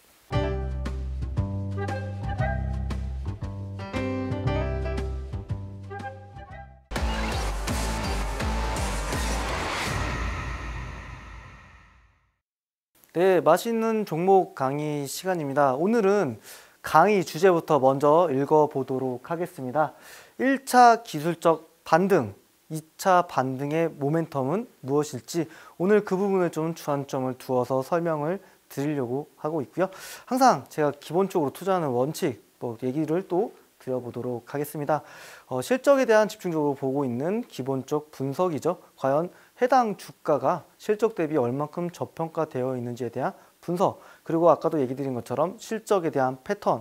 네, 맛있는 종목 강의 시간입니다. 오늘은 강의 주제부터 먼저 읽어보도록 하겠습니다. 1차 기술적 반등, 2차 반등의 모멘텀은 무엇일지 오늘 그 부분을 좀 주안점을 두어서 설명을 드리려고 하고 있고요. 항상 제가 기본적으로 투자하는 원칙, 얘기를 또 드려보도록 하겠습니다. 실적에 대한 집중적으로 보고 있는 기본적 분석이죠. 과연 해당 주가가 실적 대비 얼만큼 저평가되어 있는지에 대한 분석, 그리고 아까도 얘기 드린 것처럼 실적에 대한 패턴,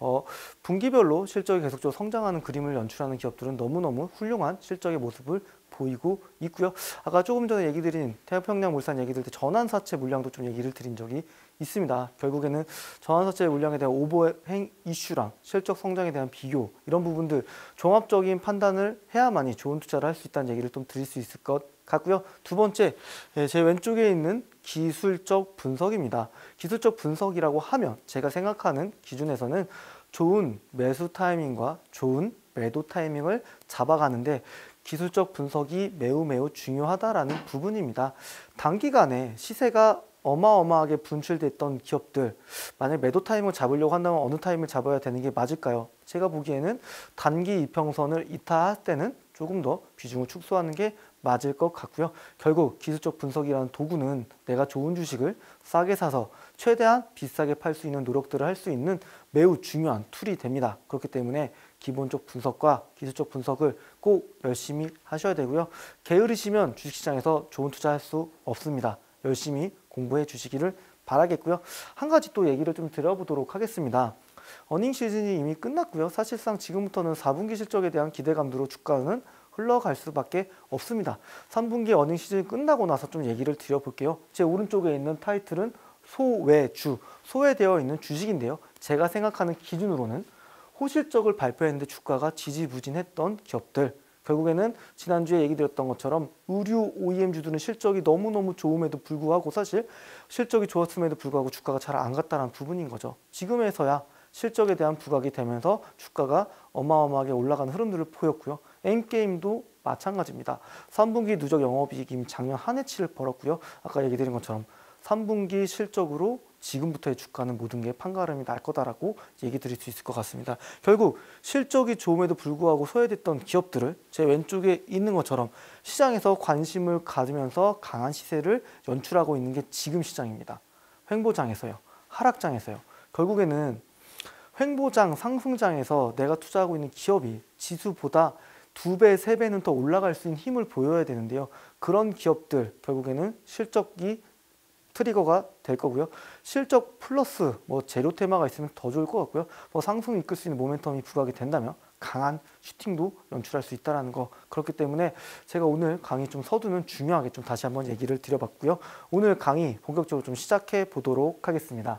분기별로 실적이 계속적으로 성장하는 그림을 연출하는 기업들은 너무너무 훌륭한 실적의 모습을 보이고 있고요. 아까 조금 전에 얘기 드린 태평양물산 얘기 드릴 때 전환사채 물량도 좀 얘기를 드린 적이 있습니다. 결국에는 전환사채 물량에 대한 오버행 이슈랑 실적 성장에 대한 비교, 이런 부분들 종합적인 판단을 해야만이 좋은 투자를 할 수 있다는 얘기를 좀 드릴 수 있을 것 같고요. 두 번째, 제 왼쪽에 있는 기술적 분석입니다. 기술적 분석이라고 하면 제가 생각하는 기준에서는 좋은 매수 타이밍과 좋은 매도 타이밍을 잡아가는데 기술적 분석이 매우 중요하다라는 부분입니다. 단기간에 시세가 어마어마하게 분출됐던 기업들, 만약 매도 타임을 잡으려고 한다면 어느 타임을 잡아야 되는 게 맞을까요? 제가 보기에는 단기 이평선을 이탈할 때는 조금 더 비중을 축소하는 게 맞을 것 같고요. 결국 기술적 분석이라는 도구는 내가 좋은 주식을 싸게 사서 최대한 비싸게 팔 수 있는 노력들을 할 수 있는 매우 중요한 툴이 됩니다. 그렇기 때문에 기본적 분석과 기술적 분석을 꼭 열심히 하셔야 되고요. 게으르시면 주식시장에서 좋은 투자할 수 없습니다. 열심히 공부해 주시기를 바라겠고요. 한 가지 또 얘기를 좀 드려보도록 하겠습니다. 어닝 시즌이 이미 끝났고요. 사실상 지금부터는 4분기 실적에 대한 기대감으로 주가는 흘러갈 수밖에 없습니다. 3분기 어닝 시즌이 끝나고 나서 좀 얘기를 드려볼게요. 제 오른쪽에 있는 타이틀은 소외주, 소외되어 있는 주식인데요. 제가 생각하는 기준으로는 호실적을 발표했는데 주가가 지지부진했던 기업들, 결국에는 지난주에 얘기 드렸던 것처럼 의류 OEM주들은 실적이 너무너무 좋음에도 불구하고 사실 실적이 좋았음에도 불구하고 주가가 잘 안 갔다는 부분인 거죠. 지금에서야 실적에 대한 부각이 되면서 주가가 어마어마하게 올라가는 흐름들을 보였고요. N게임도 마찬가지입니다. 3분기 누적 영업이익이 작년 한 해치를 벌었고요. 아까 얘기 드린 것처럼 3분기 실적으로 지금부터의 주가는 모든 게 판가름이 날 거다라고 얘기 드릴 수 있을 것 같습니다. 결국 실적이 좋음에도 불구하고 소외됐던 기업들을 제 왼쪽에 있는 것처럼 시장에서 관심을 가지면서 강한 시세를 연출하고 있는 게 지금 시장입니다. 횡보장에서요. 하락장에서요. 결국에는 횡보장, 상승장에서 내가 투자하고 있는 기업이 지수보다 2배, 3배는 더 올라갈 수 있는 힘을 보여야 되는데요. 그런 기업들 결국에는 실적이 트리거가 될 거고요. 실적 플러스 재료 테마가 있으면 더 좋을 것 같고요. 상승을 이끌 수 있는 모멘텀이 부각이 된다면 강한 슈팅도 연출할 수 있다는 거. 그렇기 때문에 제가 오늘 강의 좀 서두는 중요하게 좀 다시 한번 얘기를 드려봤고요. 오늘 강의 본격적으로 좀 시작해 보도록 하겠습니다.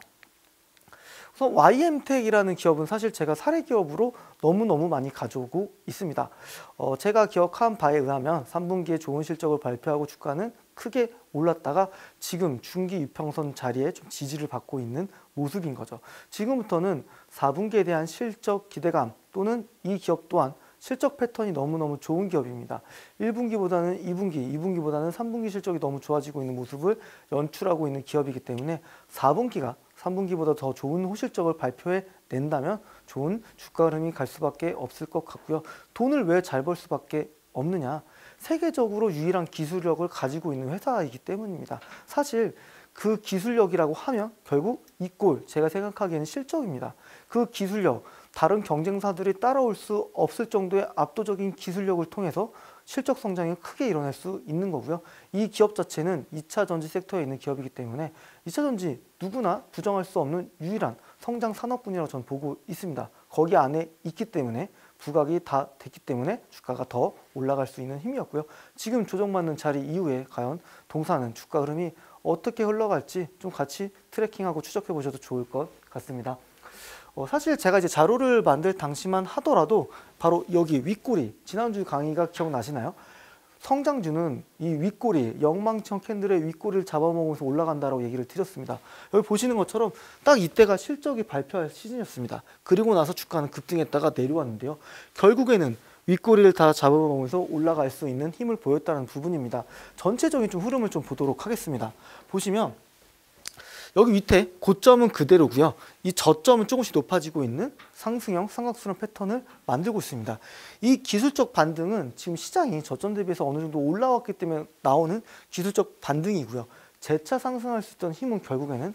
우선 YM텍이라는 기업은 사실 제가 사례 기업으로 너무너무 많이 가져오고 있습니다. 제가 기억한 바에 의하면 3분기에 좋은 실적을 발표하고 주가는 크게 올랐다가 지금 중기 유평선 자리에 좀 지지를 받고 있는 모습인 거죠. 지금부터는 4분기에 대한 실적 기대감 또는 이 기업 또한 실적 패턴이 너무너무 좋은 기업입니다. 1분기보다는 2분기, 2분기보다는 3분기 실적이 너무 좋아지고 있는 모습을 연출하고 있는 기업이기 때문에 4분기가 3분기보다 더 좋은 호실적을 발표해 낸다면 좋은 주가 흐름이 갈 수밖에 없을 것 같고요. 돈을 왜 잘 벌 수밖에 없느냐? 세계적으로 유일한 기술력을 가지고 있는 회사이기 때문입니다. 사실 그 기술력이라고 하면 결국 이 꼴 제가 생각하기에는 실적입니다. 그 기술력, 다른 경쟁사들이 따라올 수 없을 정도의 압도적인 기술력을 통해서 실적 성장이 크게 일어날 수 있는 거고요. 이 기업 자체는 2차 전지 섹터에 있는 기업이기 때문에 2차 전지 누구나 부정할 수 없는 유일한 성장 산업군이라고 저는 보고 있습니다. 거기 안에 있기 때문에 부각이 다 됐기 때문에 주가가 더 올라갈 수 있는 힘이었고요. 지금 조정받는 자리 이후에 과연 동사는 주가 흐름이 어떻게 흘러갈지 좀 같이 트래킹하고 추적해 보셔도 좋을 것 같습니다. 사실 제가 이제 자료를 만들 당시만 하더라도 바로 여기 윗꼬리, 지난주 강의가 기억나시나요? 성장주는 이 윗꼬리, 영망청 캔들의 윗꼬리를 잡아먹으면서 올라간다라고 얘기를 드렸습니다. 여기 보시는 것처럼 딱 이때가 실적이 발표할 시즌이었습니다. 그리고 나서 주가는 급등했다가 내려왔는데요. 결국에는 윗꼬리를 다 잡아먹으면서 올라갈 수 있는 힘을 보였다는 부분입니다. 전체적인 좀 흐름을 좀 보도록 하겠습니다. 보시면 여기 밑에 고점은 그대로고요. 이 저점은 조금씩 높아지고 있는 상승형 삼각수렴 패턴을 만들고 있습니다. 이 기술적 반등은 지금 시장이 저점 대비해서 어느 정도 올라왔기 때문에 나오는 기술적 반등이고요. 재차 상승할 수 있던 힘은 결국에는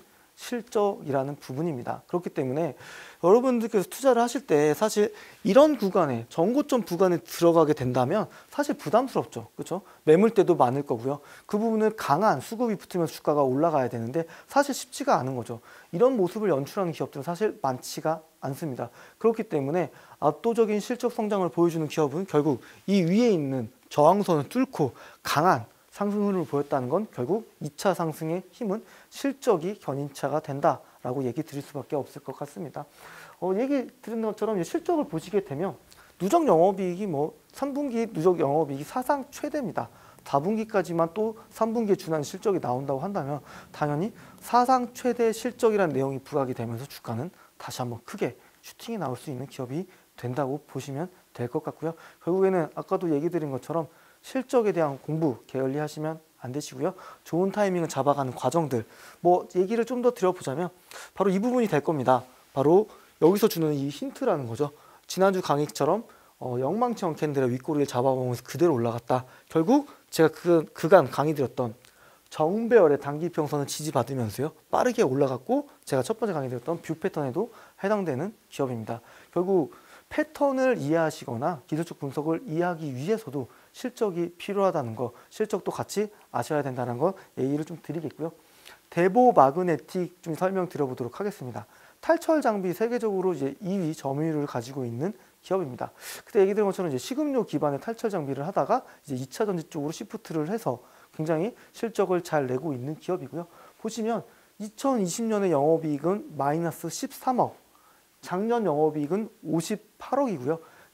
실적이라는 부분입니다. 그렇기 때문에 여러분들께서 투자를 하실 때 사실 이런 구간에 전고점 구간에 들어가게 된다면 사실 부담스럽죠. 그렇죠? 매물대도 많을 거고요. 그 부분을 강한 수급이 붙으면서 주가가 올라가야 되는데 사실 쉽지가 않은 거죠. 이런 모습을 연출하는 기업들은 사실 많지가 않습니다. 그렇기 때문에 압도적인 실적 성장을 보여주는 기업은 결국 이 위에 있는 저항선을 뚫고 강한 상승 흐름을 보였다는 건 결국 2차 상승의 힘은 실적이 견인차가 된다라고 얘기 드릴 수밖에 없을 것 같습니다. 얘기 드린 것처럼 실적을 보시게 되면 누적 영업이익이 3분기 누적 영업이익이 사상 최대입니다. 4분기까지만 또 3분기에 준하는 실적이 나온다고 한다면 당연히 사상 최대 실적이라는 내용이 부각이 되면서 주가는 다시 한번 크게 슈팅이 나올 수 있는 기업이 된다고 보시면 될 것 같고요. 결국에는 아까도 얘기 드린 것처럼 실적에 대한 공부 게을리 하시면 안 되시고요. 좋은 타이밍을 잡아가는 과정들 얘기를 좀 더 드려보자면 바로 이 부분이 될 겁니다. 바로 여기서 주는 이 힌트라는 거죠. 지난주 강의처럼 영망청 캔들의 윗꼬리를 잡아보면서 그대로 올라갔다. 결국 제가 그간 강의 드렸던 정배열의 단기평선을 지지받으면서요. 빠르게 올라갔고 제가 첫 번째 강의 드렸던 뷰 패턴에도 해당되는 기업입니다. 결국 패턴을 이해하시거나 기술적 분석을 이해하기 위해서도 실적이 필요하다는 거, 실적도 같이 아셔야 된다는 거 예의를 좀 드리겠고요. 대보 마그네틱 좀 설명드려보도록 하겠습니다. 탈철 장비 세계적으로 이제 2위 점유율을 가지고 있는 기업입니다. 그때 얘기 드린 것처럼 이제 식음료 기반의 탈철 장비를 하다가 이제 2차 전지 쪽으로 시프트를 해서 굉장히 실적을 잘 내고 있는 기업이고요. 보시면 2020년의 영업이익은 마이너스 13억, 작년 영업이익은 58억이고요.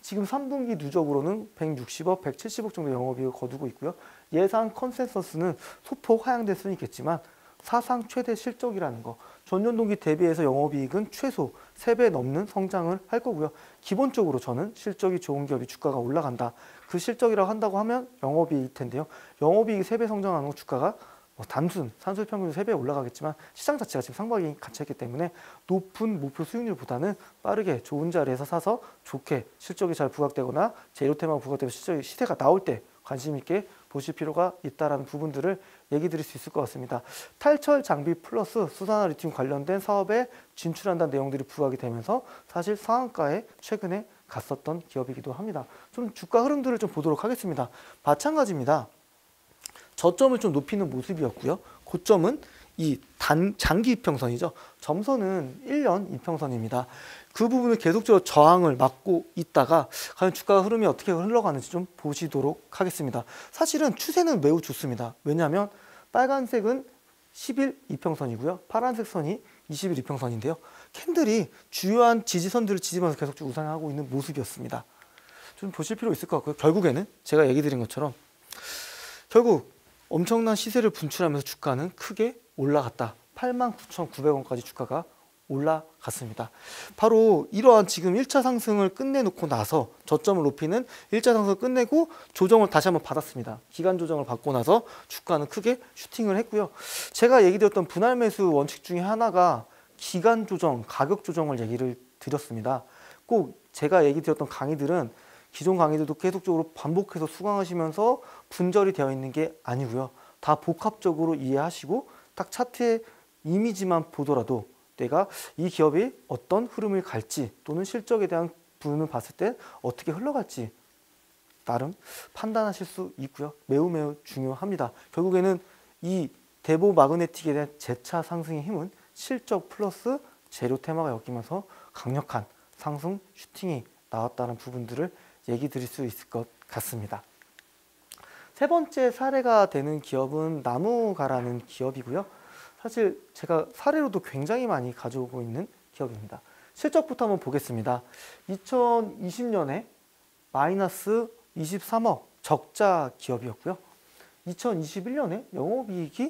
지금 3분기 누적으로는 160억, 170억 정도 영업이익을 거두고 있고요. 예상 컨센서스는 소폭 하향될 수는 있겠지만 사상 최대 실적이라는 거, 전년 동기 대비해서 영업이익은 최소 3배 넘는 성장을 할 거고요. 기본적으로 저는 실적이 좋은 기업이 주가가 올라간다. 그 실적이라고 한다고 하면 영업이익일 텐데요. 영업이익이 3배 성장하는 거 주가가 단순 산술평균 3배 올라가겠지만 시장 자체가 지금 상반기 갇혀있기 때문에 높은 목표 수익률보다는 빠르게 좋은 자리에서 사서 좋게 실적이 잘 부각되거나 재료테마가 부각되고 실적이 시세가 나올 때 관심 있게 보실 필요가 있다는 부분들을 얘기 드릴 수 있을 것 같습니다. 탈철 장비 플러스 수산화 리튬 관련된 사업에 진출한다는 내용들이 부각이 되면서 사실 상한가에 최근에 갔었던 기업이기도 합니다. 좀 주가 흐름들을 좀 보도록 하겠습니다. 마찬가지입니다. 저점을 좀 높이는 모습이었고요. 고점은 이 장기 이평선이죠. 점선은 1년 이평선입니다. 그 부분을 계속적으로 저항을 막고 있다가 과연 주가 흐름이 어떻게 흘러가는지 좀 보시도록 하겠습니다. 사실은 추세는 매우 좋습니다. 왜냐하면 빨간색은 10일 이평선이고요. 파란색 선이 20일 이평선인데요. 캔들이 주요한 지지선들을 지지면서 계속적으로 우상하고 있는 모습이었습니다. 좀 보실 필요 있을 것 같고요. 결국에는 제가 얘기 드린 것처럼 결국 엄청난 시세를 분출하면서 주가는 크게 올라갔다. 89,900원까지 주가가 올라갔습니다. 바로 이러한 지금 1차 상승을 끝내놓고 나서 저점을 높이는 1차 상승을 끝내고 조정을 다시 한번 받았습니다. 기간 조정을 받고 나서 주가는 크게 슈팅을 했고요. 제가 얘기 드렸던 분할 매수 원칙 중에 하나가 기간 조정, 가격 조정을 얘기를 드렸습니다. 꼭 제가 얘기 드렸던 강의들은 기존 강의들도 계속적으로 반복해서 수강하시면서 분절이 되어 있는 게 아니고요. 다 복합적으로 이해하시고 딱 차트의 이미지만 보더라도 내가 이 기업이 어떤 흐름을 갈지 또는 실적에 대한 부분을 봤을 때 어떻게 흘러갈지 나름 판단하실 수 있고요. 매우 중요합니다. 결국에는 이 대보 마그네틱에 대한 재차 상승의 힘은 실적 플러스 재료 테마가 엮이면서 강력한 상승 슈팅이 나왔다는 부분들을 얘기 드릴 수 있을 것 같습니다. 세 번째 사례가 되는 기업은 나무가라는 기업이고요. 사실 제가 사례로도 굉장히 많이 가져오고 있는 기업입니다. 실적부터 한번 보겠습니다. 2020년에 마이너스 23억 적자 기업이었고요. 2021년에 영업이익이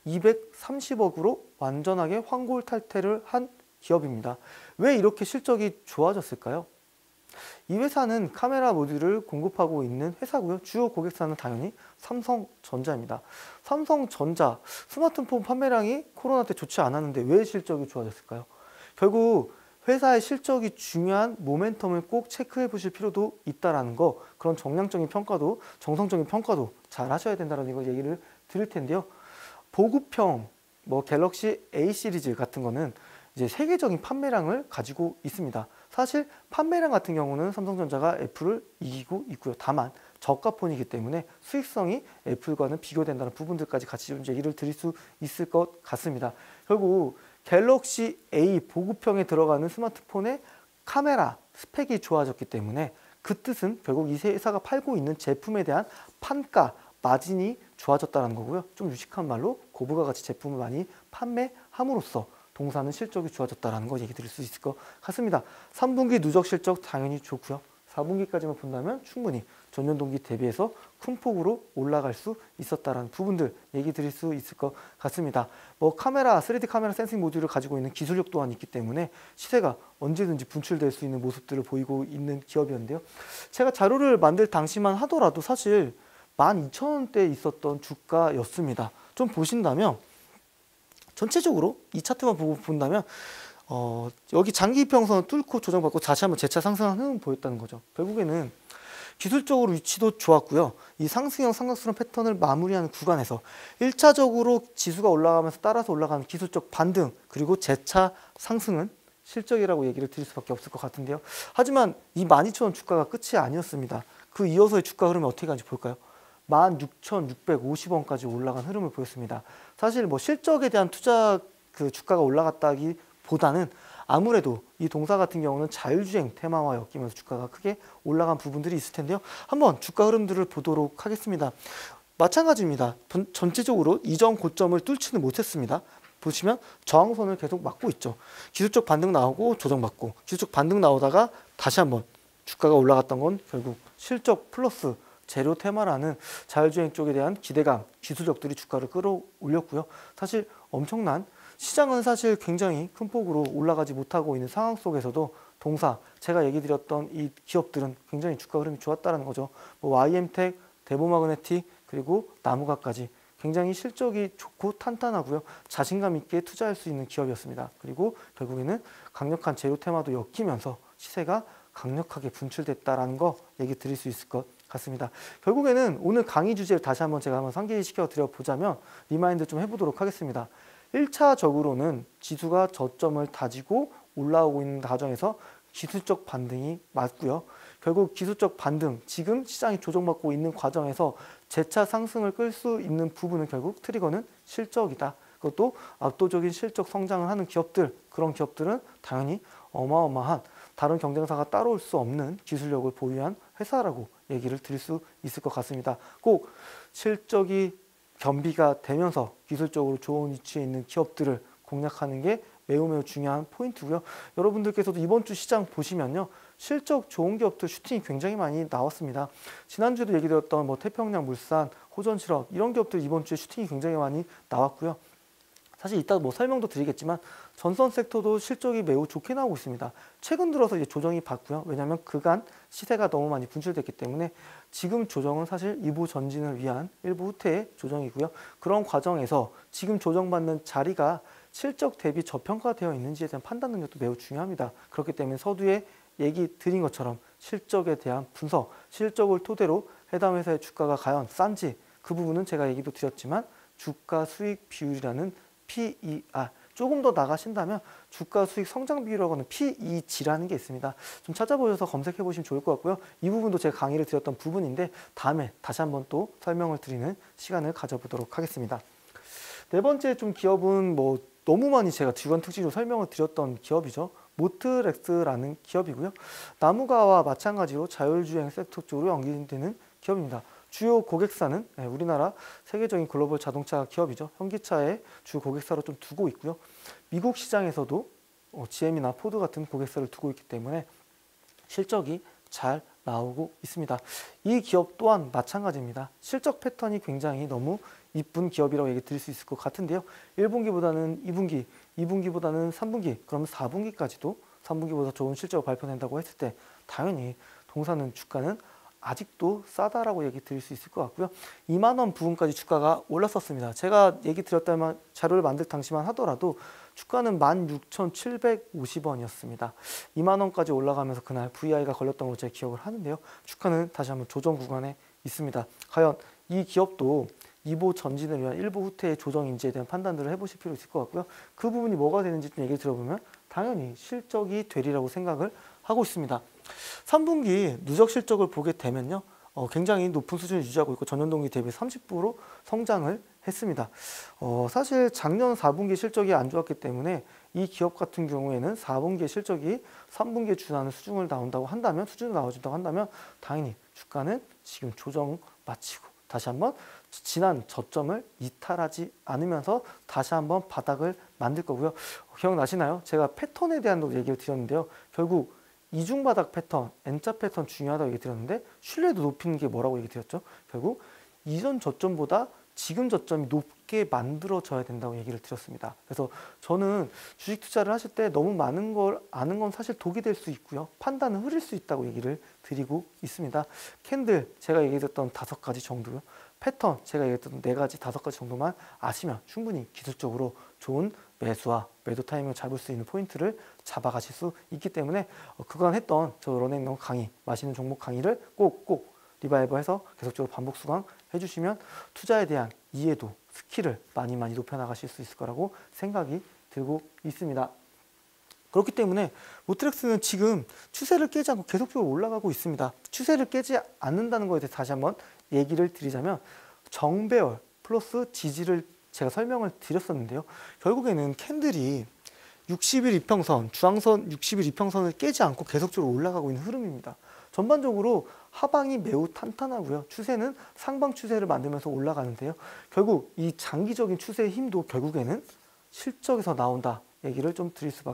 230억으로 완전하게 환골탈태를 한 기업입니다. 왜 이렇게 실적이 좋아졌을까요? 이 회사는 카메라 모듈을 공급하고 있는 회사고요. 주요 고객사는 당연히 삼성전자입니다. 삼성전자 스마트폰 판매량이 코로나 때 좋지 않았는데 왜 실적이 좋아졌을까요? 결국 회사의 실적이 중요한 모멘텀을 꼭 체크해 보실 필요도 있다는 거, 그런 정량적인 평가도 정성적인 평가도 잘 하셔야 된다는 걸 얘기를 드릴 텐데요. 보급형 갤럭시 A 시리즈 같은 거는 이제 세계적인 판매량을 가지고 있습니다. 사실 판매량 같은 경우는 삼성전자가 애플을 이기고 있고요. 다만 저가폰이기 때문에 수익성이 애플과는 비교된다는 부분들까지 같이 좀 얘기를 드릴 수 있을 것 같습니다. 결국 갤럭시 A 보급형에 들어가는 스마트폰의 카메라 스펙이 좋아졌기 때문에 그 뜻은 결국 이 회사가 팔고 있는 제품에 대한 판가, 마진이 좋아졌다는 거고요. 좀 유식한 말로 고부가 가치 제품을 많이 판매함으로써 동사는 실적이 좋아졌다는 거 얘기 드릴 수 있을 것 같습니다. 3분기 누적 실적 당연히 좋고요. 4분기까지만 본다면 충분히 전년 동기 대비해서 큰 폭으로 올라갈 수 있었다는 부분들 얘기 드릴 수 있을 것 같습니다. 카메라, 3D 카메라 센싱 모듈을 가지고 있는 기술력 또한 있기 때문에 시세가 언제든지 분출될 수 있는 모습들을 보이고 있는 기업이었는데요. 제가 자료를 만들 당시만 하더라도 사실 12,000원대에 있었던 주가였습니다. 좀 보신다면 전체적으로 이 차트만 보고 본다면 여기 장기 이평선을 뚫고 조정받고 다시 한번 재차 상승하는 흐름을 보였다는 거죠. 결국에는 기술적으로 위치도 좋았고요. 이 상승형 삼각수렴 패턴을 마무리하는 구간에서 1차적으로 지수가 올라가면서 따라서 올라가는 기술적 반등 그리고 재차 상승은 실적이라고 얘기를 드릴 수밖에 없을 것 같은데요. 하지만 이 12,000원 주가가 끝이 아니었습니다. 그 이어서의 주가 흐름이 어떻게 가는지 볼까요? 16,650원까지 올라간 흐름을 보였습니다. 사실 실적에 대한 투자 주가가 올라갔다기보다는 아무래도 이 동사 같은 경우는 자율주행 테마와 엮이면서 주가가 크게 올라간 부분들이 있을 텐데요. 한번 주가 흐름들을 보도록 하겠습니다. 마찬가지입니다. 전체적으로 이전 고점을 뚫지는 못했습니다. 보시면 저항선을 계속 막고 있죠. 기술적 반등 나오고 조정받고 기술적 반등 나오다가 다시 한번 주가가 올라갔던 건 결국 실적 플러스 재료 테마라는 자율주행 쪽에 대한 기대감, 기술력들이 주가를 끌어올렸고요. 사실 엄청난 시장은 사실 굉장히 큰 폭으로 올라가지 못하고 있는 상황 속에서도 동사, 제가 얘기 드렸던 이 기업들은 굉장히 주가 흐름이 좋았다는 거죠. 뭐 YM텍, 대보마그네틱, 그리고 나무가까지 굉장히 실적이 좋고 탄탄하고요. 자신감 있게 투자할 수 있는 기업이었습니다. 그리고 결국에는 강력한 재료 테마도 엮이면서 시세가 강력하게 분출됐다라는 거 얘기 드릴 수 있을 것 같습니다. 결국에는 오늘 강의 주제를 다시 한번 제가 한번 상기시켜 드려 보자면 리마인드 좀 해보도록 하겠습니다. 1차적으로는 지수가 저점을 다지고 올라오고 있는 과정에서 기술적 반등이 맞고요. 결국 기술적 반등, 지금 시장이 조정받고 있는 과정에서 재차 상승을 끌 수 있는 부분은 결국 트리거는 실적이다. 그것도 압도적인 실적 성장을 하는 기업들, 그런 기업들은 당연히 어마어마한 다른 경쟁사가 따라올 수 없는 기술력을 보유한 회사라고 얘기를 드릴 수 있을 것 같습니다. 꼭 실적이 겸비가 되면서 기술적으로 좋은 위치에 있는 기업들을 공략하는 게 매우 중요한 포인트고요. 여러분들께서도 이번 주 시장 보시면요. 실적 좋은 기업들 슈팅이 굉장히 많이 나왔습니다. 지난주에도 얘기 드렸던 뭐 태평양 물산, 호전실업 이런 기업들 이번 주에 슈팅이 굉장히 많이 나왔고요. 사실 이따 뭐 설명도 드리겠지만 전선 섹터도 실적이 매우 좋게 나오고 있습니다. 최근 들어서 이제 조정이 받고요. 왜냐하면 그간 시세가 너무 많이 분출됐기 때문에 지금 조정은 사실 일부 전진을 위한 일부 후퇴의 조정이고요. 그런 과정에서 지금 조정받는 자리가 실적 대비 저평가되어 있는지에 대한 판단 능력도 매우 중요합니다. 그렇기 때문에 서두에 얘기 드린 것처럼 실적에 대한 분석, 실적을 토대로 해당 회사의 주가가 과연 싼지 그 부분은 제가 얘기도 드렸지만 주가 수익 비율이라는 PER 조금 더 나가신다면 주가 수익 성장 비율이라고 하는 PEG라는 게 있습니다. 좀 찾아보셔서 검색해 보시면 좋을 것 같고요. 이 부분도 제가 강의를 드렸던 부분인데 다음에 다시 한번 또 설명을 드리는 시간을 가져보도록 하겠습니다. 네 번째 좀 기업은 뭐 너무 많이 제가 주간 특징으로 설명을 드렸던 기업이죠. 모트렉스라는 기업이고요. 나무가와 마찬가지로 자율주행 섹터 쪽으로 연계되는 기업입니다. 주요 고객사는 우리나라 세계적인 글로벌 자동차 기업이죠. 현기차의 주 고객사로 좀 두고 있고요. 미국 시장에서도 GM이나 포드 같은 고객사를 두고 있기 때문에 실적이 잘 나오고 있습니다. 이 기업 또한 마찬가지입니다. 실적 패턴이 굉장히 너무 이쁜 기업이라고 얘기 드릴 수 있을 것 같은데요. 1분기보다는 2분기, 2분기보다는 3분기, 그러면 4분기까지도 3분기보다 좋은 실적을 발표된다고 했을 때 당연히 동사는 주가는 아직도 싸다라고 얘기 드릴 수 있을 것 같고요. 2만 원 부근까지 주가가 올랐었습니다. 제가 얘기 드렸다면 자료를 만들 당시만 하더라도 주가는 16,750원이었습니다. 2만 원까지 올라가면서 그날 VI가 걸렸던 걸로 제가 기억을 하는데요. 주가는 다시 한번 조정 구간에 있습니다. 과연 이 기업도 2보 전진을 위한 일부 후퇴의 조정인지에 대한 판단들을 해보실 필요 있을 것 같고요. 그 부분이 뭐가 되는지 좀 얘기를 들어보면 당연히 실적이 되리라고 생각을 하고 있습니다. 3분기 누적 실적을 보게 되면요. 굉장히 높은 수준을 유지하고 있고 전년 동기 대비 30% 성장을 했습니다. 사실 작년 4분기 실적이 안 좋았기 때문에 이 기업 같은 경우에는 4분기 실적이 3분기에 준하는 수준을 나온다고 한다면 수준을 나와준다고 한다면 당연히 주가는 지금 조정 마치고 다시 한번 지난 저점을 이탈하지 않으면서 다시 한번 바닥을 만들 거고요. 기억나시나요? 제가 패턴에 대한 얘기를 드렸는데요. 결국 이중바닥 패턴, N자 패턴 중요하다고 얘기 드렸는데 신뢰도 높이는 게 뭐라고 얘기 드렸죠? 결국 이전 저점보다 지금 저점이 높게 만들어져야 된다고 얘기를 드렸습니다. 그래서 저는 주식 투자를 하실 때 너무 많은 걸 아는 건 사실 독이 될 수 있고요. 판단은 흐릴 수 있다고 얘기를 드리고 있습니다. 캔들 제가 얘기했던 5가지 정도요. 패턴 제가 얘기했던 4가지, 5가지 정도만 아시면 충분히 기술적으로 좋은 매수와 매도 타이밍을 잡을 수 있는 포인트를 잡아가실 수 있기 때문에 그간 했던 저 런앤런 강의, 맛있는 종목 강의를 꼭 리바이벌해서 계속적으로 반복 수강 해주시면 투자에 대한 이해도, 스킬을 많이 높여나가실 수 있을 거라고 생각이 들고 있습니다. 그렇기 때문에 모트렉스는 지금 추세를 깨지 않고 계속적으로 올라가고 있습니다. 추세를 깨지 않는다는 것에 대해서 다시 한번 얘기를 드리자면 정배열 플러스 지지를 제가 설명을 드렸었는데요. 결국에는 캔들이 60일 이평선, 주황선 60일 이평선을 깨지 않고 계속적으로 올라가고 있는 흐름입니다. 전반적으로 하방이 매우 탄탄하고요. 추세는 상방 추세를 만들면서 올라가는데요. 결국 이 장기적인 추세의 힘도 결국에는 실적에서 나온다 얘기를 좀 드릴 수밖에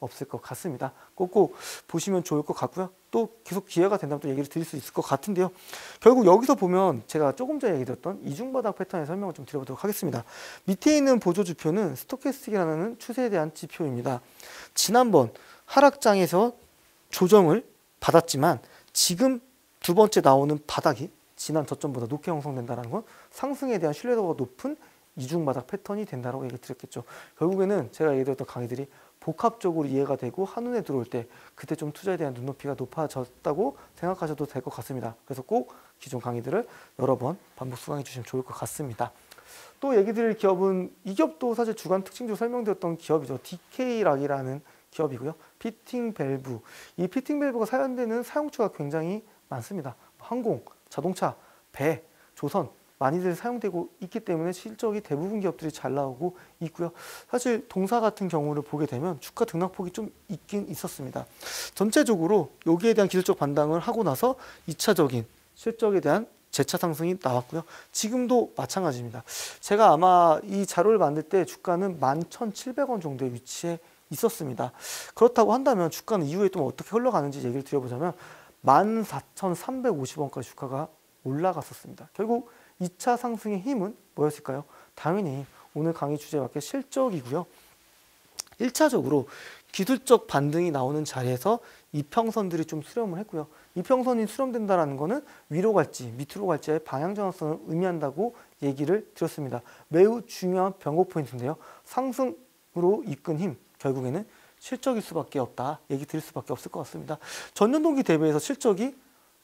없을 것 같습니다. 꼭 보시면 좋을 것 같고요. 또 계속 기회가 된다면 또 얘기를 드릴 수 있을 것 같은데요. 결국 여기서 보면 제가 조금 전에 얘기 드렸던 이중바닥 패턴의 설명을 좀 드려보도록 하겠습니다. 밑에 있는 보조지표는 스토캐스틱이라는 추세에 대한 지표입니다. 지난번 하락장에서 조정을 받았지만 지금 두 번째 나오는 바닥이 지난 저점보다 높게 형성된다는 건 상승에 대한 신뢰도가 높은 이중바닥 패턴이 된다고 얘기 드렸겠죠. 결국에는 제가 얘기드렸던 강의들이 복합적으로 이해가 되고 한눈에 들어올 때 그때 좀 투자에 대한 눈높이가 높아졌다고 생각하셔도 될 것 같습니다. 그래서 꼭 기존 강의들을 여러 번 반복 수강해 주시면 좋을 것 같습니다. 또 얘기 드릴 기업은 이 기업도 사실 주간 특징적으로 설명드렸던 기업이죠. DK락이라는 기업이고요. 피팅 밸브. 이 피팅 밸브가 사용되는 사용처가 굉장히 많습니다. 항공, 자동차, 배, 조선 많이들 사용되고 있기 때문에 실적이 대부분 기업들이 잘 나오고 있고요. 사실 동사 같은 경우를 보게 되면 주가 등락폭이 좀 있긴 있었습니다. 전체적으로 여기에 대한 기술적 반등을 하고 나서 2차적인 실적에 대한 재차 상승이 나왔고요. 지금도 마찬가지입니다. 제가 아마 이 자료를 만들 때 주가는 11,700원 정도의 위치에 있었습니다. 그렇다고 한다면 주가는 이후에 또 어떻게 흘러가는지 얘기를 드려보자면 14,350원까지 주가가 올라갔었습니다. 결국 2차 상승의 힘은 뭐였을까요? 당연히 오늘 강의 주제에 맞게 실적이고요. 1차적으로 기술적 반등이 나오는 자리에서 이평선들이 좀 수렴을 했고요. 이평선이 수렴된다는 것은 위로 갈지 밑으로 갈지의 방향 전환성을 의미한다고 얘기를 드렸습니다. 매우 중요한 변곡 포인트인데요. 상승으로 이끈 힘, 결국에는 실적일 수밖에 없다. 얘기 드릴 수밖에 없을 것 같습니다. 전년 동기 대비해서 실적이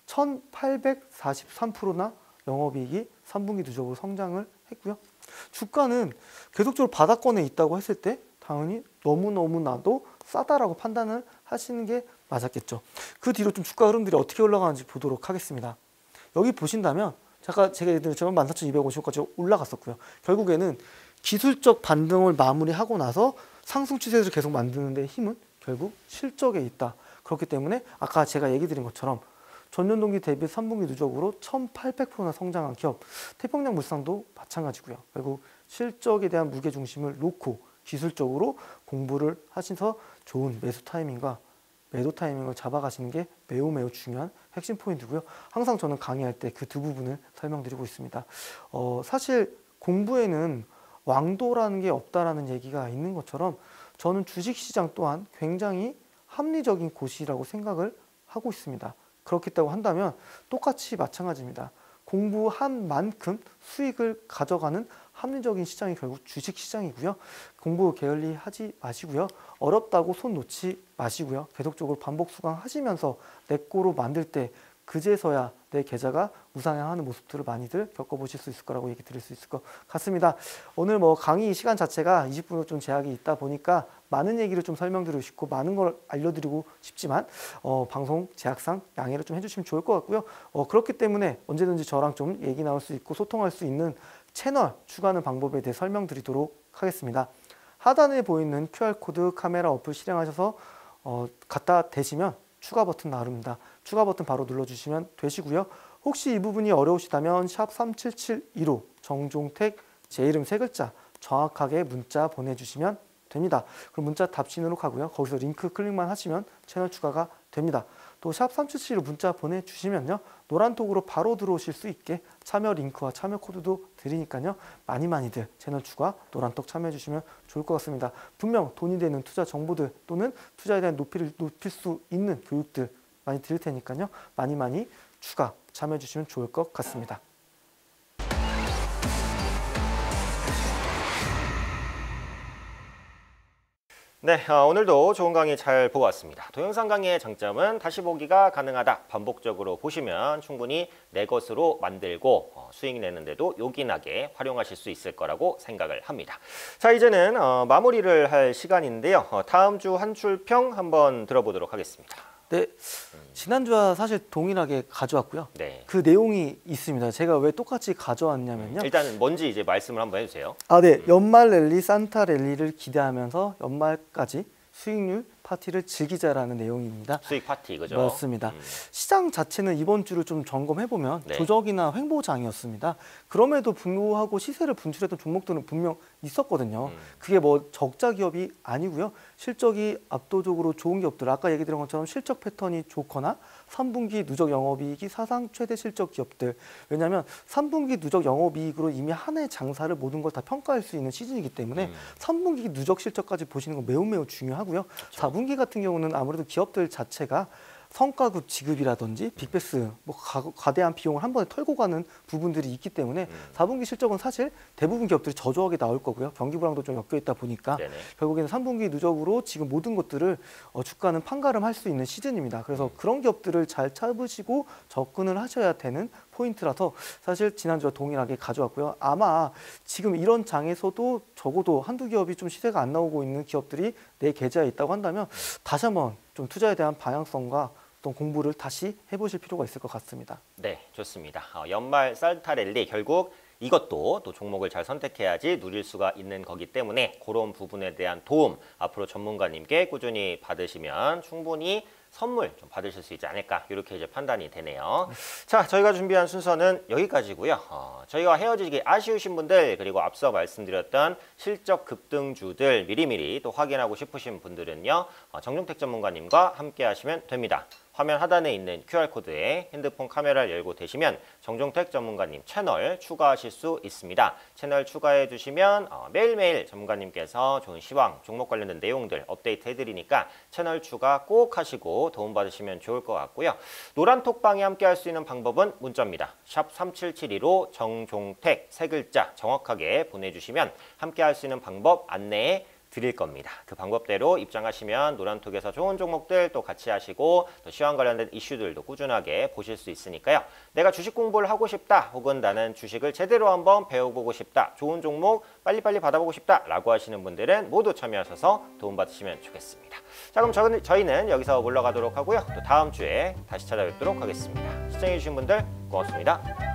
1843%나 영업이익이 3분기 누적으로 성장을 했고요. 주가는 계속적으로 바닥권에 있다고 했을 때 당연히 너무나도 싸다라고 판단을 하시는 게 맞았겠죠. 그 뒤로 좀 주가 흐름들이 어떻게 올라가는지 보도록 하겠습니다. 여기 보신다면 제가 예전처럼 14,250원까지 올라갔었고요. 결국에는 기술적 반등을 마무리하고 나서 상승 추세를 계속 만드는 데 힘은 결국 실적에 있다. 그렇기 때문에 아까 제가 얘기 드린 것처럼 전년 동기 대비 3분기 누적으로 1,800%나 성장한 기업, 태평양물산도 마찬가지고요. 결국 실적에 대한 무게중심을 놓고 기술적으로 공부를 하셔서 좋은 매수 타이밍과 매도 타이밍을 잡아가시는 게 매우 중요한 핵심 포인트고요. 항상 저는 강의할 때 그 두 부분을 설명드리고 있습니다. 사실 공부에는 왕도라는 게 없다라는 얘기가 있는 것처럼 저는 주식시장 또한 굉장히 합리적인 곳이라고 생각을 하고 있습니다. 그렇겠다고 한다면 똑같이 마찬가지입니다. 공부한 만큼 수익을 가져가는 합리적인 시장이 결국 주식시장이고요. 공부 게을리하지 마시고요. 어렵다고 손 놓지 마시고요. 계속적으로 반복 수강하시면서 내 거로 만들 때 그제서야 내 계좌가 우상향하는 모습들을 많이들 겪어보실 수 있을 거라고 얘기 드릴 수 있을 것 같습니다. 오늘 강의 시간 자체가 20분으로 좀 제약이 있다 보니까 많은 얘기를 좀 설명드리고 싶고 많은 걸 알려드리고 싶지만 방송 제약상 양해를 좀 해주시면 좋을 것 같고요. 그렇기 때문에 언제든지 저랑 좀 얘기 나올 수 있고 소통할 수 있는 채널 추가하는 방법에 대해 설명드리도록 하겠습니다. 하단에 보이는 QR코드 카메라 어플 실행하셔서 갖다 대시면 추가 버튼 나옵니다. 추가 버튼 바로 눌러주시면 되시고요. 혹시 이 부분이 어려우시다면 샵 3772로 정종택 제 이름 세 글자 정확하게 문자 보내주시면 됩니다. 그럼 문자 답신으로 가고요. 거기서 링크 클릭만 하시면 채널 추가가 됩니다. 또 샵 3772로 문자 보내주시면요. 노란톡으로 바로 들어오실 수 있게 참여 링크와 참여 코드도 드리니까요. 많이들 채널 추가 노란톡 참여해 주시면 좋을 것 같습니다. 분명 돈이 되는 투자 정보들 또는 투자에 대한 높이를 높일 수 있는 교육들 많이 드릴 테니까요. 많이 추가 참여해 주시면 좋을 것 같습니다. 네, 오늘도 좋은 강의 잘 보고 왔습니다. 동영상 강의의 장점은 다시 보기가 가능하다. 반복적으로 보시면 충분히 내 것으로 만들고 수익 내는데도 요긴하게 활용하실 수 있을 거라고 생각을 합니다. 자, 이제는 마무리를 할 시간인데요. 다음 주 한 줄평 한번 들어보도록 하겠습니다. 네, 지난주와 사실 동일하게 가져왔고요. 네. 그 내용이 있습니다. 제가 왜 똑같이 가져왔냐면요. 일단 뭔지 이제 말씀을 한번 해주세요. 네. 연말 랠리, 산타 랠리를 기대하면서 연말까지 수익률 파티를 즐기자라는 내용입니다. 수익 파티, 그죠? 맞습니다. 시장 자체는 이번 주를 좀 점검해보면 네. 조정이나 횡보장이었습니다. 그럼에도 불구하고 시세를 분출했던 종목들은 분명 있었거든요. 그게 뭐 적자 기업이 아니고요. 실적이 압도적으로 좋은 기업들, 아까 얘기 드린 것처럼 실적 패턴이 좋거나 3분기 누적 영업이익이 사상 최대 실적 기업들. 왜냐하면 3분기 누적 영업이익으로 이미 한 해 장사를 모든 걸 다 평가할 수 있는 시즌이기 때문에 3분기 누적 실적까지 보시는 건 매우 중요하고요. 4분기 같은 경우는 아무래도 기업들 자체가 성과급 지급이라든지 빅베스, 뭐 과대한 비용을 한 번에 털고 가는 부분들이 있기 때문에 4분기 실적은 사실 대부분 기업들이 저조하게 나올 거고요. 경기 불황도 좀 엮여 있다 보니까 네네. 결국에는 3분기 누적으로 지금 모든 것들을 주가는 판가름할 수 있는 시즌입니다. 그래서 그런 기업들을 잘 잡으시고 접근을 하셔야 되는 포인트라서 사실 지난주와 동일하게 가져왔고요. 아마 지금 이런 장에서도 적어도 한두 기업이 좀 시세가 안 나오고 있는 기업들이 내 계좌에 있다고 한다면 다시 한번 좀 투자에 대한 방향성과 어떤 공부를 다시 해보실 필요가 있을 것 같습니다. 네, 좋습니다. 연말 쌀타 랠리 결국 이것도 또 종목을 잘 선택해야지 누릴 수가 있는 거기 때문에 그런 부분에 대한 도움 앞으로 전문가님께 꾸준히 받으시면 충분히 선물 좀 받으실 수 있지 않을까 이렇게 이제 판단이 되네요. 자, 저희가 준비한 순서는 여기까지고요. 저희와 헤어지기 아쉬우신 분들 그리고 앞서 말씀드렸던 실적 급등주들 미리미리 또 확인하고 싶으신 분들은요. 정종택 전문가님과 함께 하시면 됩니다. 화면 하단에 있는 QR코드에 핸드폰 카메라를 열고 되시면 정종택 전문가님 채널 추가하실 수 있습니다. 채널 추가해 주시면 매일매일 전문가님께서 좋은 시황, 종목 관련된 내용들 업데이트 해드리니까 채널 추가 꼭 하시고 도움받으시면 좋을 것 같고요. 노란톡방에 함께 할 수 있는 방법은 문자입니다. 샵 3772로 정종택 세 글자 정확하게 보내주시면 함께 할 수 있는 방법 안내해 드릴 겁니다. 그 방법대로 입장하시면 노란톡에서 좋은 종목들 또 같이 하시고 또 시황 관련된 이슈들도 꾸준하게 보실 수 있으니까요. 내가 주식 공부를 하고 싶다 혹은 나는 주식을 제대로 한번 배워보고 싶다. 좋은 종목 빨리빨리 받아보고 싶다 라고 하시는 분들은 모두 참여하셔서 도움받으시면 좋겠습니다. 자, 그럼 저희는 여기서 물러가도록 하고요. 또 다음 주에 다시 찾아뵙도록 하겠습니다. 시청해주신 분들 고맙습니다.